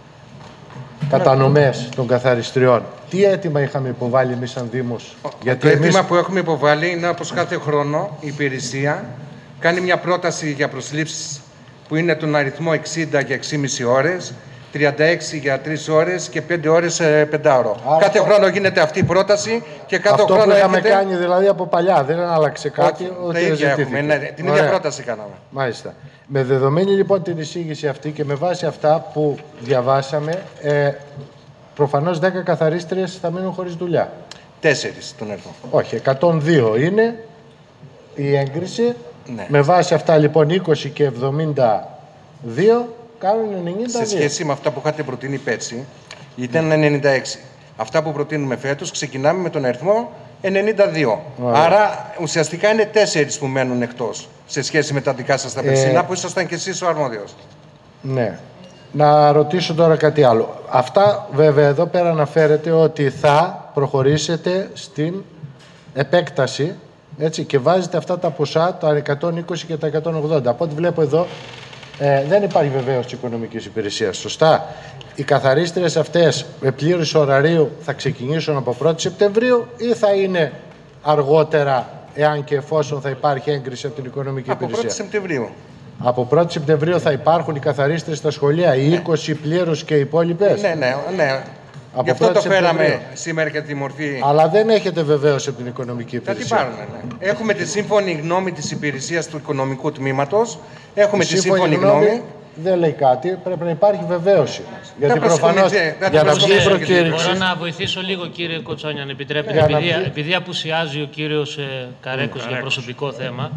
κατανομές των καθαριστριών. Τι αίτημα είχαμε υποβάλει εμείς σαν Δήμος? Γιατί το αίτημα εμείς... που έχουμε υποβάλει είναι όπως κάθε χρόνο η υπηρεσία κάνει μια πρόταση για προσλήψεις που είναι τον αριθμό εξήντα για έξι και μισή ώρες, τριάντα έξι για τρεις ώρες και πέντε ώρες πεντάωρο. Κάθε αυτό... χρόνο γίνεται αυτή η πρόταση και κάθε αυτό χρόνο που είχαμε έρχεται... κάνει δηλαδή από παλιά, δεν άλλαξε κάτι. Όχι, ότι τα ίδια έχουμε, ναι, την ίδια πρόταση κάναμε. Μάλιστα. Με δεδομένη λοιπόν την εισήγηση αυτή και με βάση αυτά που διαβάσαμε, ε, προφανώς δέκα καθαρίστριες θα μείνουν χωρίς δουλειά. Τέσσερις τον έρθω. Όχι, εκατόν δύο είναι η έγκριση. Ναι. Με βάση αυτά λοιπόν είκοσι και εβδομήντα δύο κάνουν ενενήντα δύο. Σε σχέση με αυτά που είχατε προτείνει πέρσι ήταν ενενήντα έξι. Αυτά που προτείνουμε φέτος ξεκινάμε με τον αριθμό ενενήντα δύο. Ωραία. Άρα ουσιαστικά είναι τέσσερις που μένουν εκτός σε σχέση με τα δικά σας τα περσινά, ε... που ήσασταν και εσείς ο αρμόδιος. Ναι. Να ρωτήσω τώρα κάτι άλλο. Αυτά βέβαια εδώ πέρα αναφέρεται ότι θα προχωρήσετε στην επέκταση, έτσι, και βάζετε αυτά τα ποσά, τα εκατόν είκοσι και τα εκατόν ογδόντα. Από ό,τι βλέπω εδώ ε, δεν υπάρχει βεβαίως οικονομικής υπηρεσίας. Σωστά. Οι καθαρίστριες αυτές με πλήρους ωραρίου θα ξεκινήσουν από πρώτη Σεπτεμβρίου ή θα είναι αργότερα, εάν και εφόσον θα υπάρχει έγκριση από την οικονομική από υπηρεσία? πρώτη Σεπτεμβρίου. Από πρώτη Σεπτεμβρίου θα υπάρχουν οι καθαρίστριες στα σχολεία, οι είκοσι πλήρους και οι υπόλοιπες. Ναι, ναι, ναι. Από Γι' αυτό το φέραμε Σεπτεμβρίου. σήμερα και τη μορφή. Αλλά δεν έχετε βεβαίως από την οικονομική Θα υπηρεσία. την πάρουμε, ναι. Έχουμε τη σύμφωνη γνώμη της υπηρεσίας του οικονομικού τμήματος. Έχουμε Η τη σύμφωνη γνώμη. γνώμη. Δεν λέει κάτι, πρέπει να υπάρχει βεβαίωση. Γιατί Δεν προφανώς για να βγει η προκήρυξη. Μπορώ να βοηθήσω λίγο, κύριε Κοτσόνη, αν επιτρέπετε, Ναι, επειδή, να... επειδή απουσιάζει ο κύριος ε, Καρέκος mm, για προσωπικό θέμα.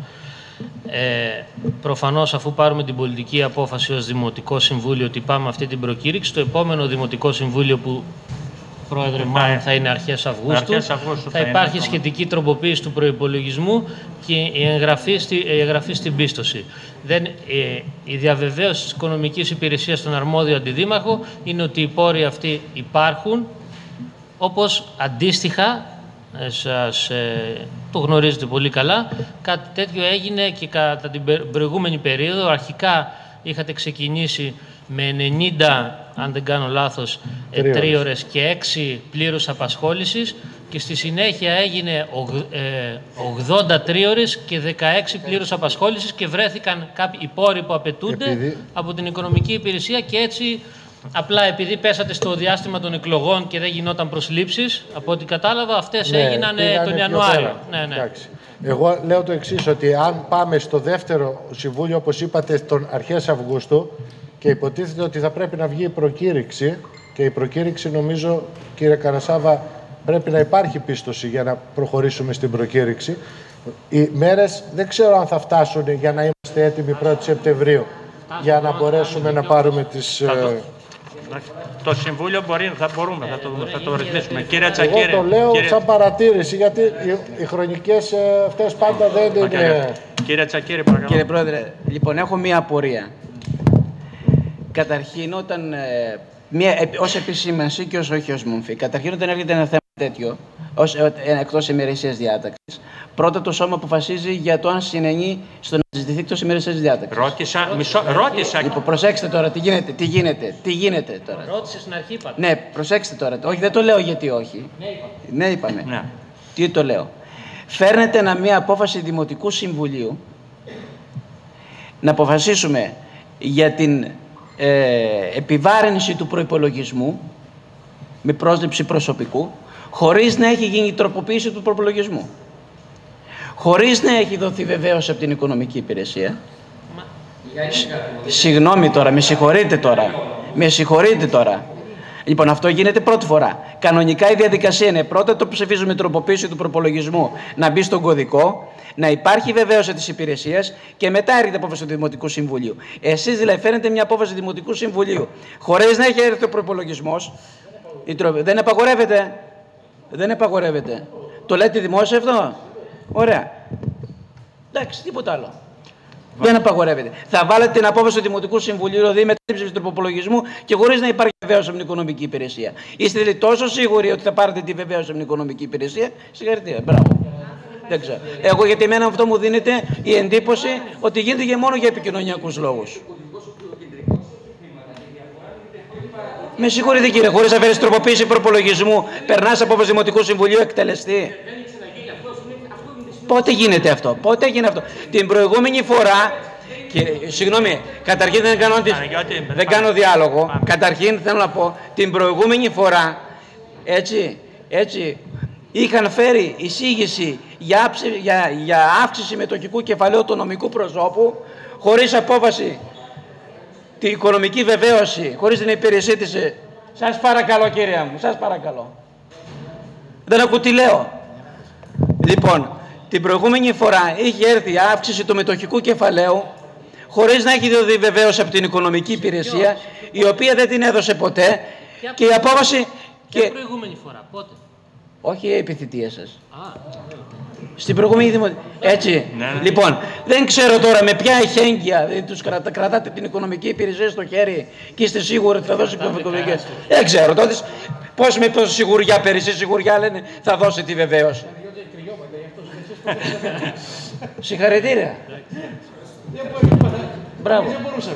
Ε, προφανώς, αφού πάρουμε την πολιτική απόφαση ως Δημοτικό Συμβούλιο ότι πάμε αυτή την προκήρυξη, το επόμενο Δημοτικό Συμβούλιο που, Πρόεδρε, μάλλον θα είναι αρχές Αυγούστου, αρχές Αυγούστου θα, θα υπάρχει είναι σχετική τροποποίηση του προϋπολογισμού και η εγγραφή, στη, η εγγραφή στην πίστοση. Δεν, ε, η διαβεβαίωση της οικονομικής υπηρεσίας στον αρμόδιο αντιδήμαρχο είναι ότι οι πόροι αυτοί υπάρχουν, όπως αντίστοιχα, σας, ε, το γνωρίζετε πολύ καλά, κάτι τέτοιο έγινε και κατά την προηγούμενη περίοδο. Αρχικά είχατε ξεκινήσει με ενενήντα, αν δεν κάνω λάθος, ε, τρίωρες και έξι πλήρους απασχόλησης και στη συνέχεια έγινε ογδόντα τρίωρες και δεκαέξι πλήρους απασχόλησης και βρέθηκαν κάποιοι οι πόροι που απαιτούνται Επειδή... από την οικονομική υπηρεσία και έτσι... Απλά επειδή πέσατε στο διάστημα των εκλογών και δεν γινόταν προσλήψεις, από ό,τι κατάλαβα, αυτές ναι, έγιναν τον Ιανουάριο. Ναι, ναι. Εγώ λέω το εξής, ότι αν πάμε στο δεύτερο συμβούλιο, όπως είπατε, τον αρχές Αυγούστου και υποτίθεται ότι θα πρέπει να βγει η προκήρυξη και η προκήρυξη, νομίζω, κύριε Καρασάβα, πρέπει να υπάρχει πίστοση για να προχωρήσουμε στην προκήρυξη. Οι μέρες δεν ξέρω αν θα φτάσουν για να είμαστε έτοιμοι πρώτη Σεπτεμβρίου, για να μπορέσουμε να πάρουμε τις... Το Συμβούλιο μπορεί, θα μπορούμε, θα το, θα το ρυθμίσουμε. Κύριε Τσακίρη. Εγώ το λέω κύριε... σαν παρατήρηση, γιατί οι, οι χρονικές αυτές πάντα δεν είναι... Okay. Κύριε Τσακίρη, παρακαλώ. Κύριε Πρόεδρε, λοιπόν, έχω μία απορία. Καταρχήν, όταν, ε, μία, ε, ως επισήμανση και ως όχι ως μομφή, καταρχήν όταν έρχεται ένα θέμα τέτοιο, ως, ε, εκτός ημερησίας διάταξης, πρώτα το Σώμα αποφασίζει για το αν συνενεί στο να συζητηθεί εκτός ημερησίας διάταξης. Ρώτησα, μισό, ρώτησα. Λοιπόν, προσέξτε τώρα, τι γίνεται, τι γίνεται, τι γίνεται τώρα. Ρώτησε στην αρχή, είπατε. Ναι, προσέξτε τώρα. Όχι, δεν το λέω γιατί όχι. Ναι, είπαμε. Ναι, είπαμε. Ναι. Τι το λέω. Φέρνετε ένα, μια απόφαση Δημοτικού Συμβουλίου να αποφασίσουμε για την ε, επιβάρυνση του προϋπολογισμού με πρόσληψη προσωπικού, χωρίς να έχει γίνει η τροποποίηση του προϋπολογισμού. Χωρίς να έχει δοθεί βεβαίως από την Οικονομική Υπηρεσία. Μα... Συγγνώμη τώρα, με συγχωρείτε τώρα. Με συγχωρείτε τώρα. Λοιπόν, αυτό γίνεται πρώτη φορά. Κανονικά η διαδικασία είναι πρώτα το ψηφίζουμε τροποποίηση του προπολογισμού να μπει στον κωδικό, να υπάρχει βεβαίωση της υπηρεσίας και μετά έρχεται η απόφαση του Δημοτικού Συμβουλίου. Εσείς δηλαδή φέρνετε μια απόφαση του Δημοτικού Συμβουλίου χωρίς να έχει έρθει ο προπολογισμός. Δεν απαγορεύεται. Δεν απαγορεύεται. Το λέτε δημόσια αυτό. Ωραία. Εντάξει, τίποτα άλλο. Βα... Δεν απαγορεύεται. Θα βάλετε την απόφαση του Δημοτικού Συμβουλίου, δηλαδή με την ψήφιση του προπολογισμού και χωρίς να υπάρχει βεβαίωση από την Οικονομική Υπηρεσία. Είστε δηλαδή τόσο σίγουροι ότι θα πάρετε τη βεβαίωση από την Οικονομική Υπηρεσία? Συγχαρητήρια. Μπράβο. Δεν ξέρω. Εγώ, γιατί εμένα αυτό μου δίνεται η εντύπωση ότι γίνεται και μόνο για επικοινωνιακούς λόγους. Με συγχωρείτε κύριε, χωρίς να φέρεις τροποποίηση προπολογισμού, περνάς απόφαση Δημοτικού Συμβουλίου εκτελεστή. Πότε γίνεται αυτό, πότε έγινε αυτό? Την προηγούμενη φορά, και, συγγνώμη, καταρχήν δεν κάνω, δεν κάνω διάλογο, καταρχήν θέλω να πω, την προηγούμενη φορά, έτσι, έτσι, είχαν φέρει εισήγηση για, άψη, για, για αύξηση μετοχικού κεφαλαίου του νομικού προσώπου, χωρίς απόφαση, την οικονομική βεβαίωση, χωρίς την υπηρεσία της. Σας παρακαλώ κύριε μου, σας παρακαλώ. Δεν ακούω τι λέω. Λοιπόν, την προηγούμενη φορά είχε έρθει η αύξηση του μετοχικού κεφαλαίου χωρίς να έχει δοθεί βεβαίως από την Οικονομική Υπηρεσία, η οποία δεν την έδωσε ποτέ και η απόφαση... Και η προηγούμενη φορά, πότε? Όχι η επιθυμία σας. Α, στην προηγούμενη δημοτική. Έτσι. Ναι, ναι. Λοιπόν, δεν ξέρω τώρα με ποια εχέγγυα δηλαδή, τους κρατα, κρατάτε την Οικονομική Υπηρεσία στο χέρι και είστε σίγουροι ότι θα δώσει οικονομική. Δεν ξέρω τότε. Πώς με πόση σιγουριά, περισσή σιγουριά λένε θα δώσει τη βεβαίωση. Συγχαρητήρια. Μπράβο.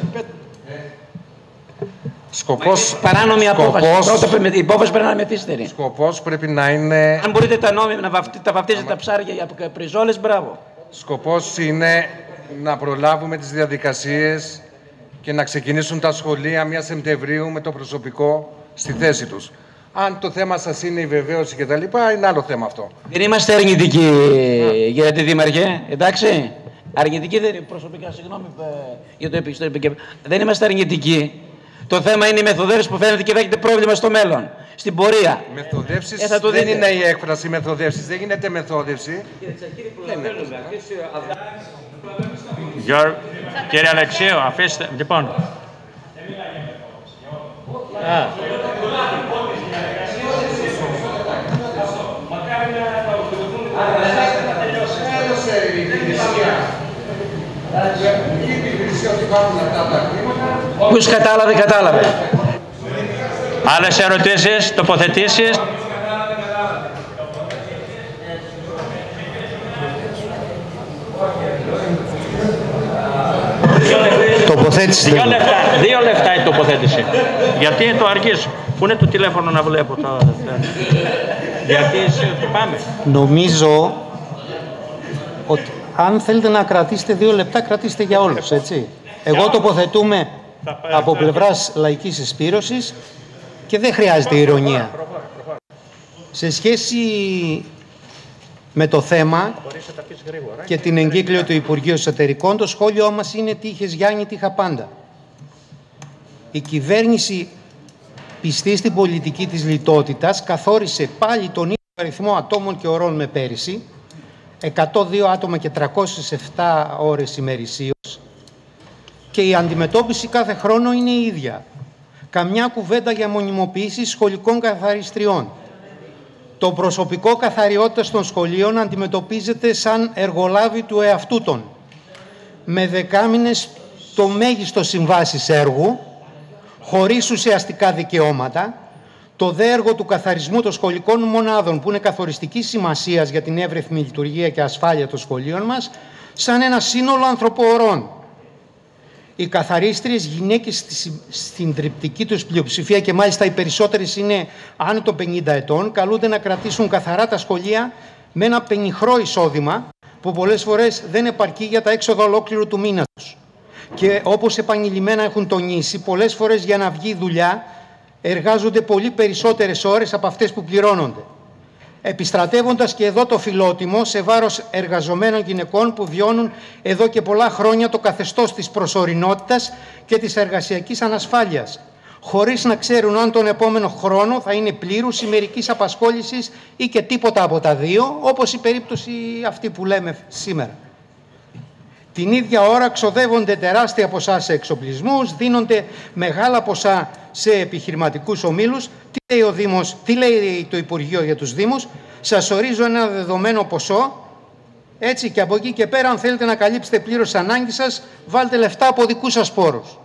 Σκοπός, παράνομη απόφαση. Πρώτα η υπόφαση πρέπει να είναι μεθύστερη. Σκοπός πρέπει να είναι... Αν μπορείτε τα νόμια να βαφτί, τα βαφτίζετε τα ψάρια για πριζόλες, μπράβο. Σκοπός είναι να προλάβουμε τις διαδικασίες και να ξεκινήσουν τα σχολεία πρώτη Σεπτεμβρίου με το προσωπικό στη θέση τους. Αν το θέμα σας είναι η βεβαίωση και τα λοιπά, είναι άλλο θέμα αυτό. Δεν είμαστε αρνητικοί, κύριε Δήμαρχε, εντάξει. Αρνητικοί δεν είναι, προσωπικά, συγγνώμη για το επιστήμη. Δεν είμαστε αρνητικοί. Το θέμα είναι οι μεθοδεύσεις που φαίνεται και θα έχετε πρόβλημα στο μέλλον, στην πορεία. Μεθοδεύσεις ε, δεν δείτε. Είναι η έκφραση μεθοδεύσεις, δεν γίνεται μεθόδευση. Γιώργο, κύριε Αλεξίου, αφήστε, λοιπόν. Α. Όποιος κατάλαβε, κατάλαβε. Άλλες ερωτήσεις, τοποθετήσεις? Τοποθέτηση. Δύο λεπτά, δύο λεπτά η τοποθέτηση. Γιατί το αργείς. Πού είναι το τηλέφωνο να βλέπω τα... Γιατί πάμε. Νομίζω ότι αν θέλετε να κρατήσετε δύο λεπτά, κρατήστε για όλους, έτσι. Εγώ τοποθετούμε από πλευράς λαϊκής συσπήρωσης και δεν χρειάζεται ηρωνία. Σε σχέση με το θέμα και την εγκύκλιο του Υπουργείου Εσωτερικών, το σχόλιο μας είναι τι είχες Γιάννη, τι είχα πάντα. Η κυβέρνηση πιστή στην πολιτική της λιτότητας καθόρισε πάλι τον ίδιο αριθμό ατόμων και ωρών με πέρυσι, εκατό δύο άτομα και τριακόσιες επτά ώρες ημερησίως, και η αντιμετώπιση κάθε χρόνο είναι η ίδια. καμιά κουβέντα για μονιμοποίηση σχολικών καθαριστριών. Το προσωπικό καθαριότητας των σχολείων αντιμετωπίζεται σαν εργολάβη του εαυτού των, με δεκάμηνες το μέγιστο συμβάσεις έργου, χωρίς ουσιαστικά δικαιώματα, το δε έργο του καθαρισμού των σχολικών μονάδων, που είναι καθοριστικής σημασίας για την εύρυθμη λειτουργία και ασφάλεια των σχολείων μας, σαν ένα σύνολο ανθρωποορών. Οι καθαρίστριες γυναίκες στην τριπτική τους πλειοψηφία, και μάλιστα οι περισσότερες είναι άνω των πενήντα ετών, καλούνται να κρατήσουν καθαρά τα σχολεία με ένα πενιχρό εισόδημα που πολλές φορές δεν επαρκεί για τα έξοδα ολόκληρου του μήνα τους. Και όπως επανειλημμένα έχουν τονίσει, πολλές φορές για να βγει η δουλειά εργάζονται πολύ περισσότερες ώρες από αυτές που πληρώνονται, επιστρατεύοντας και εδώ το φιλότιμο σε βάρος εργαζομένων γυναικών που βιώνουν εδώ και πολλά χρόνια το καθεστώς της προσωρινότητας και της εργασιακής ανασφάλειας, χωρίς να ξέρουν αν τον επόμενο χρόνο θα είναι πλήρους ή μερικής απασχόλησης ή και τίποτα από τα δύο, όπως η περίπτωση αυτή που λέμε σήμερα. Την ίδια ώρα ξοδεύονται τεράστια ποσά σε εξοπλισμούς, δίνονται μεγάλα ποσά σε επιχειρηματικούς ομίλους. Τι λέει ο Δήμος, τι λέει το Υπουργείο για τους Δήμους? Σας ορίζω ένα δεδομένο ποσό, έτσι, και από εκεί και πέρα, αν θέλετε να καλύψετε πλήρως τις ανάγκες σας, βάλτε λεφτά από δικούς σας πόρους.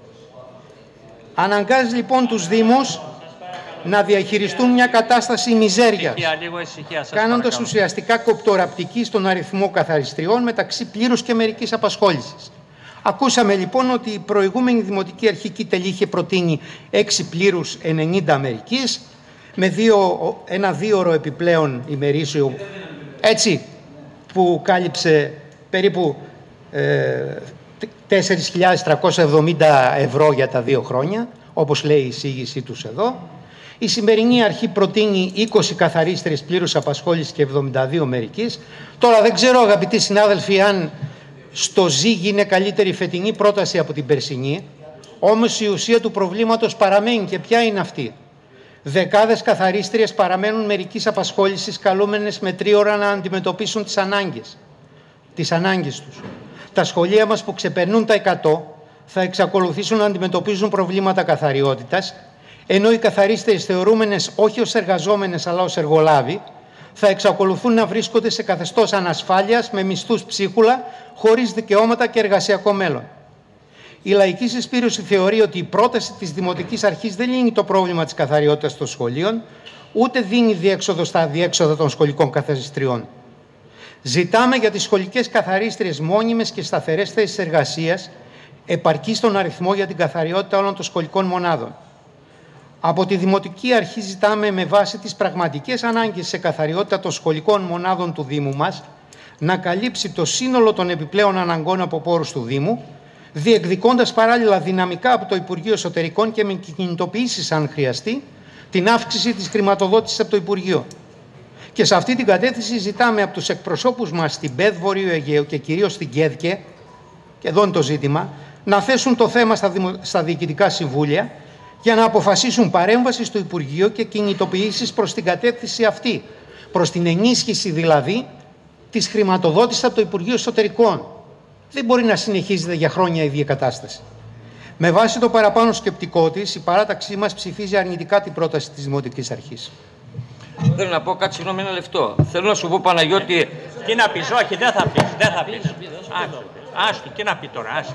Αναγκάζει λοιπόν τους Δήμους να διαχειριστούν μια κατάσταση μιζέριας, κάνοντας ουσιαστικά κοπτοραπτική στον αριθμό καθαριστριών μεταξύ πλήρους και μερικής απασχόλησης. Ακούσαμε λοιπόν ότι η προηγούμενη Δημοτική Αρχική Τελή είχε προτείνει έξι πλήρους ενενήντα μερικής, με δύο, ένα δίωρο επιπλέον ημερήσιο, έτσι, που κάλυψε περίπου ε, τέσσερις χιλιάδες τριακόσια εβδομήντα ευρώ για τα δύο χρόνια, όπως λέει η εισήγησή τους εδώ. Η σημερινή αρχή προτείνει είκοσι καθαρίστριες πλήρους απασχόλησης και εβδομήντα δύο μερικής. Τώρα δεν ξέρω, αγαπητοί συνάδελφοι, αν στο ΖΙΓ είναι καλύτερη η φετινή πρόταση από την περσινή, όμως η ουσία του προβλήματος παραμένει, και ποια είναι αυτή? Δεκάδες καθαρίστριες παραμένουν μερικής απασχόλησης, καλούμενες με τρίωρα να αντιμετωπίσουν τις ανάγκες, τις ανάγκες τους. Τα σχολεία μας που ξεπερνούν τα εκατό θα εξακολουθήσουν να αντιμετωπίζουν προβλήματα καθαριότητας, ενώ οι καθαρίστριες, θεωρούμενες όχι ως εργαζόμενες αλλά ως εργολάβοι, θα εξακολουθούν να βρίσκονται σε καθεστώς ανασφάλειας, με μισθούς ψίχουλα, χωρίς δικαιώματα και εργασιακό μέλλον. Η Λαϊκή Συσπήρωση θεωρεί ότι η πρόταση της Δημοτικής Αρχής δεν λύνει το πρόβλημα της καθαριότητας των σχολείων, ούτε δίνει διέξοδο στα διέξοδα των σχολικών καθαριστριών. Ζητάμε για τις σχολικές καθαρίστριες μόνιμες και σταθερές θέσεις εργασίας, επαρκή στον αριθμό για την καθαριότητα όλων των σχολικών μονάδων. Από τη Δημοτική Αρχή ζητάμε, με βάση τις πραγματικές ανάγκες σε καθαριότητα των σχολικών μονάδων του Δήμου μας, να καλύψει το σύνολο των επιπλέον αναγκών από πόρους του Δήμου, διεκδικώντας παράλληλα δυναμικά από το Υπουργείο Εσωτερικών και με κινητοποιήσεις, αν χρειαστεί, την αύξηση της χρηματοδότησης από το Υπουργείο. Και σε αυτή την κατεύθυνση ζητάμε από τους εκπροσώπους μας στην ΠΕΔ Βορείου Αιγαίου και κυρίως στην ΚΕΔΚΕ, και εδώ είναι το ζήτημα, να θέσουν το θέμα στα, δημο... στα διοικητικά συμβούλια για να αποφασίσουν παρέμβαση στο Υπουργείο και κινητοποιήσεις προς την κατεύθυνση αυτή, προς την ενίσχυση δηλαδή της χρηματοδότησης από το Υπουργείο Εσωτερικών. Δεν μπορεί να συνεχίζεται για χρόνια η ίδια κατάσταση. Με βάση το παραπάνω σκεπτικό της, η παράταξή μας ψηφίζει αρνητικά την πρόταση της Δημοτικής Αρχής. Θέλω να πω κάτι, συγγνώμη, ένα λεπτό. Θέλω να σου πω, Παναγιώτη... Τι να πεις, όχι, δεν θα πεις, δεν θα πεις. Άστο, τι να πει τώρα, άστο.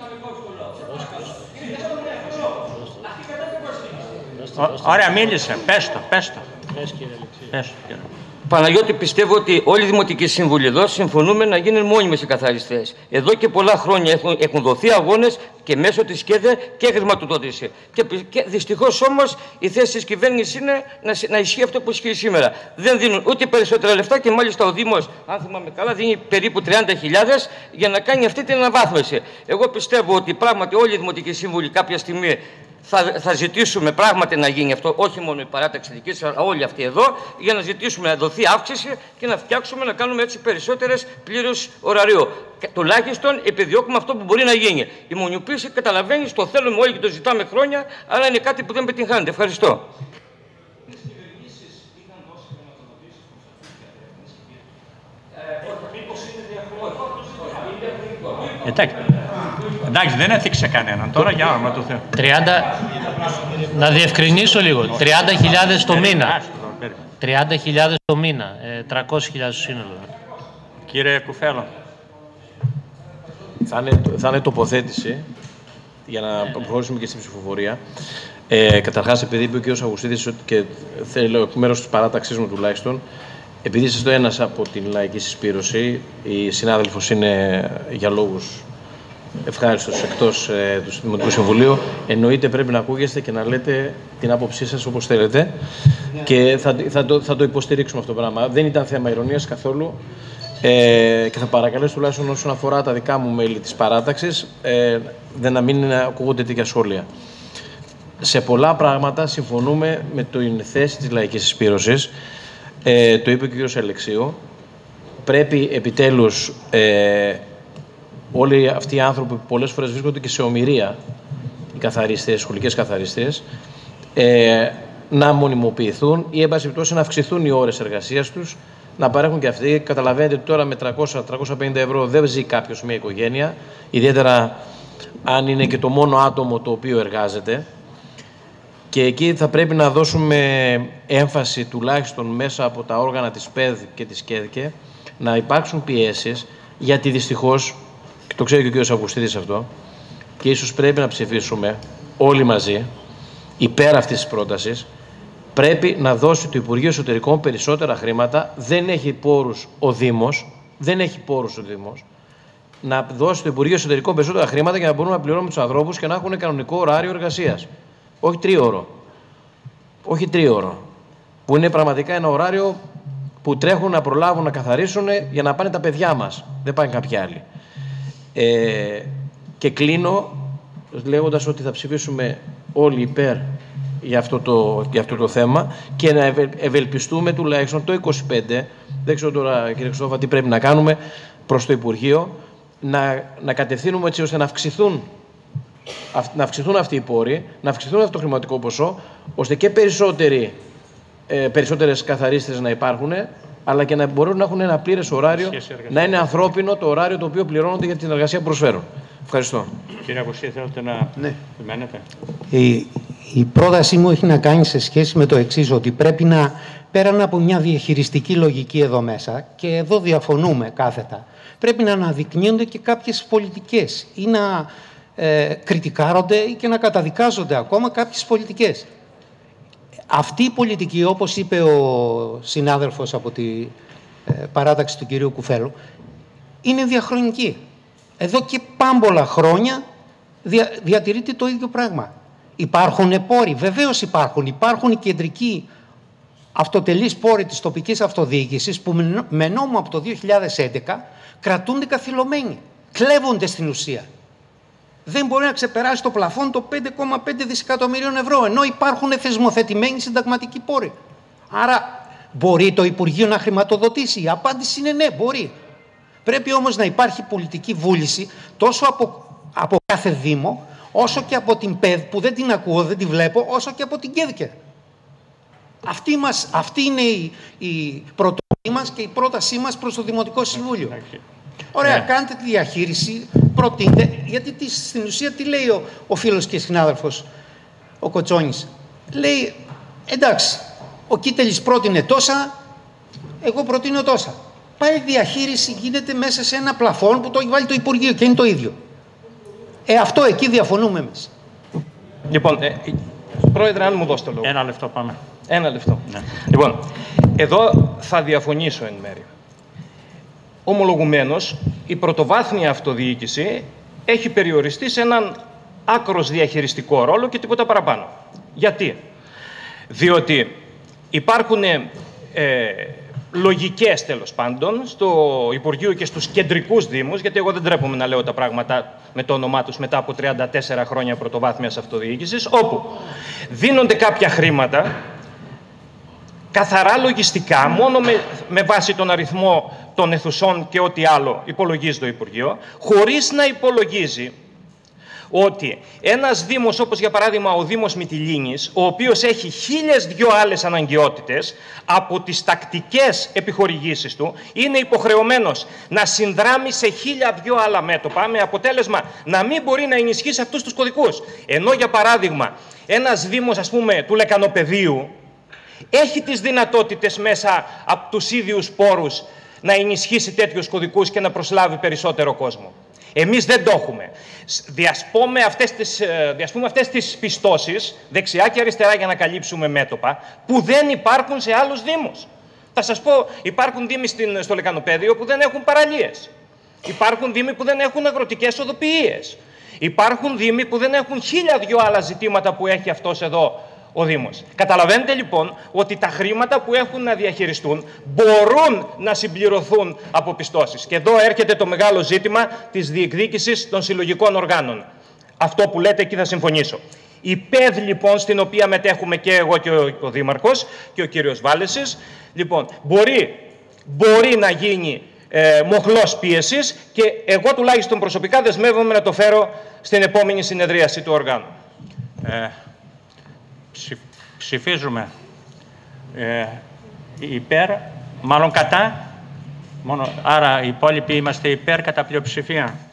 Ωραία, μίλησε, πες το, πες το. Πες το, κύριε. Παναγιώτη, πιστεύω ότι όλοι οι δημοτικοί σύμβουλοι εδώ συμφωνούμε να γίνουν μόνιμες οι καθαριστές. Εδώ και πολλά χρόνια έχουν, έχουν δοθεί αγώνες και μέσω της ΚΕΔΕ και χρηματοδότηση. Και, και δυστυχώς όμως η θέση της κυβέρνησης είναι να, να ισχύει αυτό που ισχύει σήμερα. Δεν δίνουν ούτε περισσότερα λεφτά και μάλιστα ο Δήμος, αν θυμάμαι καλά, δίνει περίπου τριάντα χιλιάδες για να κάνει αυτή την αναβάθμιση. Εγώ πιστεύω ότι πράγματι όλοι οι δημοτικοί σύμβουλοι κάποια στιγμή Θα, θα ζητήσουμε πράγματι να γίνει αυτό, όχι μόνο η παράταξη δική σας, αλλά όλοι αυτοί εδώ, για να ζητήσουμε να δοθεί αύξηση και να φτιάξουμε να κάνουμε έτσι περισσότερες πλήρους ωραρίου. Τουλάχιστον επιδιώκουμε αυτό που μπορεί να γίνει. Η μονιμοποίηση, καταλαβαίνεις, το θέλουμε όλοι και το ζητάμε χρόνια, αλλά είναι κάτι που δεν πετυγχάνεται. Ευχαριστώ. Εντάξει. Εντάξει, δεν έθιξε κανέναν. Τώρα για όνομα του Θεού. τριάντα... Να διευκρινίσω λίγο. τριάντα χιλιάδες το μήνα. τριάντα χιλιάδες το μήνα. τριακόσιες χιλιάδες το σύνολο. Κύριε Κουφέλο. Θα είναι, θα είναι τοποθέτηση για να προχωρήσουμε και στην ψηφοφορία. Ε, καταρχάς, επειδή είπε ο κ. Αυγουστίδης και θέλω εκ μέρους της παράταξής μου τουλάχιστον, επειδή είστε ένας από την Λαϊκή Συσπήρωση, η συνάδελφος είναι για λόγους ευχάριστος εκτός ε, του Δημοτικού Συμβουλίου, εννοείται πρέπει να ακούγεστε και να λέτε την άποψή σας όπως θέλετε και θα, θα, το, θα το υποστηρίξουμε αυτό το πράγμα. Δεν ήταν θέμα ειρωνίας καθόλου ε, και θα παρακαλέσω τουλάχιστον όσον αφορά τα δικά μου μέλη της παράταξης ε, δεν να μην ακούγονται τέτοια σχόλια. Σε πολλά πράγματα συμφωνούμε με την θέση της Λαϊκής Συσπήρωσης. Ε, το είπε και ο κ. Αλεξίου. Πρέπει επιτέλους ε, όλοι αυτοί οι άνθρωποι που πολλές φορές βρίσκονται και σε ομηρία, οι καθαριστές, οι σχολικές καθαριστές, ε, να μονιμοποιηθούν ή, εν πάση περιπτώσει, να αυξηθούν οι ώρες εργασίας τους, να παρέχουν και αυτοί. Καταλαβαίνετε ότι τώρα με τριακόσια με τριακόσια πενήντα ευρώ δεν ζει κάποιος μια οικογένεια, ιδιαίτερα αν είναι και το μόνο άτομο το οποίο εργάζεται. Και εκεί θα πρέπει να δώσουμε έμφαση, τουλάχιστον μέσα από τα όργανα της ΠΕΔ και της ΚΕΔΚΕ, να υπάρξουν πιέσεις, γιατί δυστυχώς, και το ξέρει και ο κ. Αυγουστίδης αυτό, και ίσως πρέπει να ψηφίσουμε όλοι μαζί, υπέρ αυτής της πρότασης, πρέπει να δώσει το Υπουργείο Εσωτερικών περισσότερα χρήματα, δεν έχει πόρους ο Δήμος, δεν έχει πόρους ο Δήμος, να δώσει το Υπουργείο Εσωτερικών περισσότερα χρήματα για να μπορούμε να πληρώνουμε τους ανθρώπους και να έχουν κανονικό ωράριο εργασίας. Όχι τρίωρο. Όχι τρίωρο. Που είναι πραγματικά ένα ωράριο που τρέχουν να προλάβουν να καθαρίσουν για να πάνε τα παιδιά μας. Δεν πάνε κάποιοι άλλοι. Ε, και κλείνω λέγοντας ότι θα ψηφίσουμε όλοι υπέρ για αυτό το, για αυτό το θέμα και να ευε, ευελπιστούμε τουλάχιστον το είκοσι πέντε, δεν ξέρω τώρα κύριε Χριστόφα τι πρέπει να κάνουμε προς το Υπουργείο, να, να κατευθύνουμε έτσι ώστε να αυξηθούν να αυξηθούν αυτοί οι πόροι, να αυξηθούν αυτό το χρηματικό ποσό, ώστε και περισσότεροι, ε, περισσότερες καθαρίστες να υπάρχουν, αλλά και να μπορούν να έχουν ένα πλήρες ωράριο, να είναι ανθρώπινο το ωράριο το οποίο πληρώνονται για την εργασία που προσφέρουν. Ευχαριστώ. Κύριε Αυγουστίδη, θέλετε να ναι. επιμένετε. Η, η πρότασή μου έχει να κάνει σε σχέση με το εξής, ότι πρέπει να, πέραν από μια διαχειριστική λογική εδώ μέσα, και εδώ διαφωνούμε κάθετα, πρέπει να αναδεικνύονται και κάποιες πολιτικές ή να Ε, κριτικάρονται ή και να καταδικάζονται ακόμα κάποιες πολιτικές. Αυτή η πολιτική, όπως είπε ο συνάδελφος από τη ε, παράταξη του κυρίου Κουφέλου, είναι διαχρονική. Εδώ και πάμπολα χρόνια δια, διατηρείται το ίδιο πράγμα. Υπάρχουν πόροι, βεβαίως υπάρχουν. Υπάρχουν οι κεντρικοί αυτοτελείς πόροι της τοπικής αυτοδιοίκησης που με νόμο από το δύο χιλιάδες έντεκα κρατούνται καθυλωμένοι. Κλέβονται στην ουσία. Δεν μπορεί να ξεπεράσει το πλαφόν το πέντε κόμμα πέντε δισεκατομμυρίων ευρώ, ενώ υπάρχουν θεσμοθετημένοι συνταγματικοί πόροι. Άρα, μπορεί το Υπουργείο να χρηματοδοτήσει? Η απάντηση είναι ναι, μπορεί. Πρέπει όμως να υπάρχει πολιτική βούληση τόσο από, από κάθε Δήμο, όσο και από την ΠΕΔ, που δεν την ακούω, δεν την βλέπω, όσο και από την ΚΕΔΚΕ. Αυτή, μας, αυτή είναι η, η πρωτοβουλία μας και η πρότασή μας προς το Δημοτικό Συμβούλιο. Ωραία, ναι. Κάντε τη διαχείριση, προτείνετε, γιατί τι, στην ουσία τι λέει ο, ο φίλος και συνάδελφος, ο Κοτσόνης. Λέει, εντάξει, ο Κίτελης πρότεινε τόσα, εγώ προτείνω τόσα. Πάει η διαχείριση, γίνεται μέσα σε ένα πλαφόν που το έχει βάλει το Υπουργείο και είναι το ίδιο. Ε, αυτό εκεί διαφωνούμε εμείς. Λοιπόν, ε, Πρόεδρε, αν μου δώσει το λόγο. Ένα λεπτό πάμε. Ένα λεπτό. Ναι. Λοιπόν, εδώ θα διαφωνήσω εν μέρει. Ομολογουμένως, η πρωτοβάθμια αυτοδιοίκηση έχει περιοριστεί σε έναν άκρος διαχειριστικό ρόλο και τίποτα παραπάνω. Γιατί? Διότι υπάρχουν ε, λογικές, τέλος πάντων, στο Υπουργείο και στους κεντρικούς δήμους, γιατί εγώ δεν τρέπομαι να λέω τα πράγματα με το όνομά τους μετά από τριάντα τέσσερα χρόνια πρωτοβάθμιας αυτοδιοίκησης, όπου δίνονται κάποια χρήματα καθαρά λογιστικά, μόνο με, με βάση τον αριθμό των αιθουσών και ό,τι άλλο υπολογίζει το Υπουργείο, χωρίς να υπολογίζει ότι ένας δήμος, όπως για παράδειγμα ο Δήμος Μυτιλήνης, ο οποίος έχει χίλιες δυο άλλες αναγκαιότητες, από τις τακτικές επιχορηγήσεις του, είναι υποχρεωμένος να συνδράμει σε χίλια δυο άλλα μέτωπα, με αποτέλεσμα να μην μπορεί να ενισχύσει αυτούς τους κωδικούς. Ενώ, για παράδειγμα, ένας Δήμος, ας πούμε, του Λεκανοπεδίου, έχει τις δυνατότητες μέσα από τους ίδιους πόρους να ενισχύσει τέτοιους κωδικούς και να προσλάβει περισσότερο κόσμο. Εμείς δεν το έχουμε. Διασπούμε αυτές τις, διασπούμε αυτές τις πιστώσεις δεξιά και αριστερά για να καλύψουμε μέτωπα που δεν υπάρχουν σε άλλους δήμους. Θα σας πω, υπάρχουν δήμοι στην, στο Λεκανοπέδιο που δεν έχουν παραλίες. Υπάρχουν δήμοι που δεν έχουν αγροτικές οδοποιίες. Υπάρχουν δήμοι που δεν έχουν χίλια δυο άλλα ζητήματα που έχει αυτός εδώ ο Δήμος. Καταλαβαίνετε λοιπόν ότι τα χρήματα που έχουν να διαχειριστούν μπορούν να συμπληρωθούν από πιστώσεις. Και εδώ έρχεται το μεγάλο ζήτημα της διεκδίκησης των συλλογικών οργάνων. Αυτό που λέτε εκεί θα συμφωνήσω. Η ΠΕΔ λοιπόν, στην οποία μετέχουμε και εγώ και ο, ο Δήμαρχος και ο κύριος Βάλεσης, λοιπόν, μπορεί, μπορεί να γίνει ε, μοχλός πίεσης και εγώ τουλάχιστον προσωπικά δεσμεύομαι να το φέρω στην επόμενη συνεδρίαση του οργάνου. Ε, ψη, ψηφίζουμε ε, υπέρ, μάλλον κατά, μόνο, άρα οι υπόλοιποι είμαστε υπέρ κατά πλειοψηφία.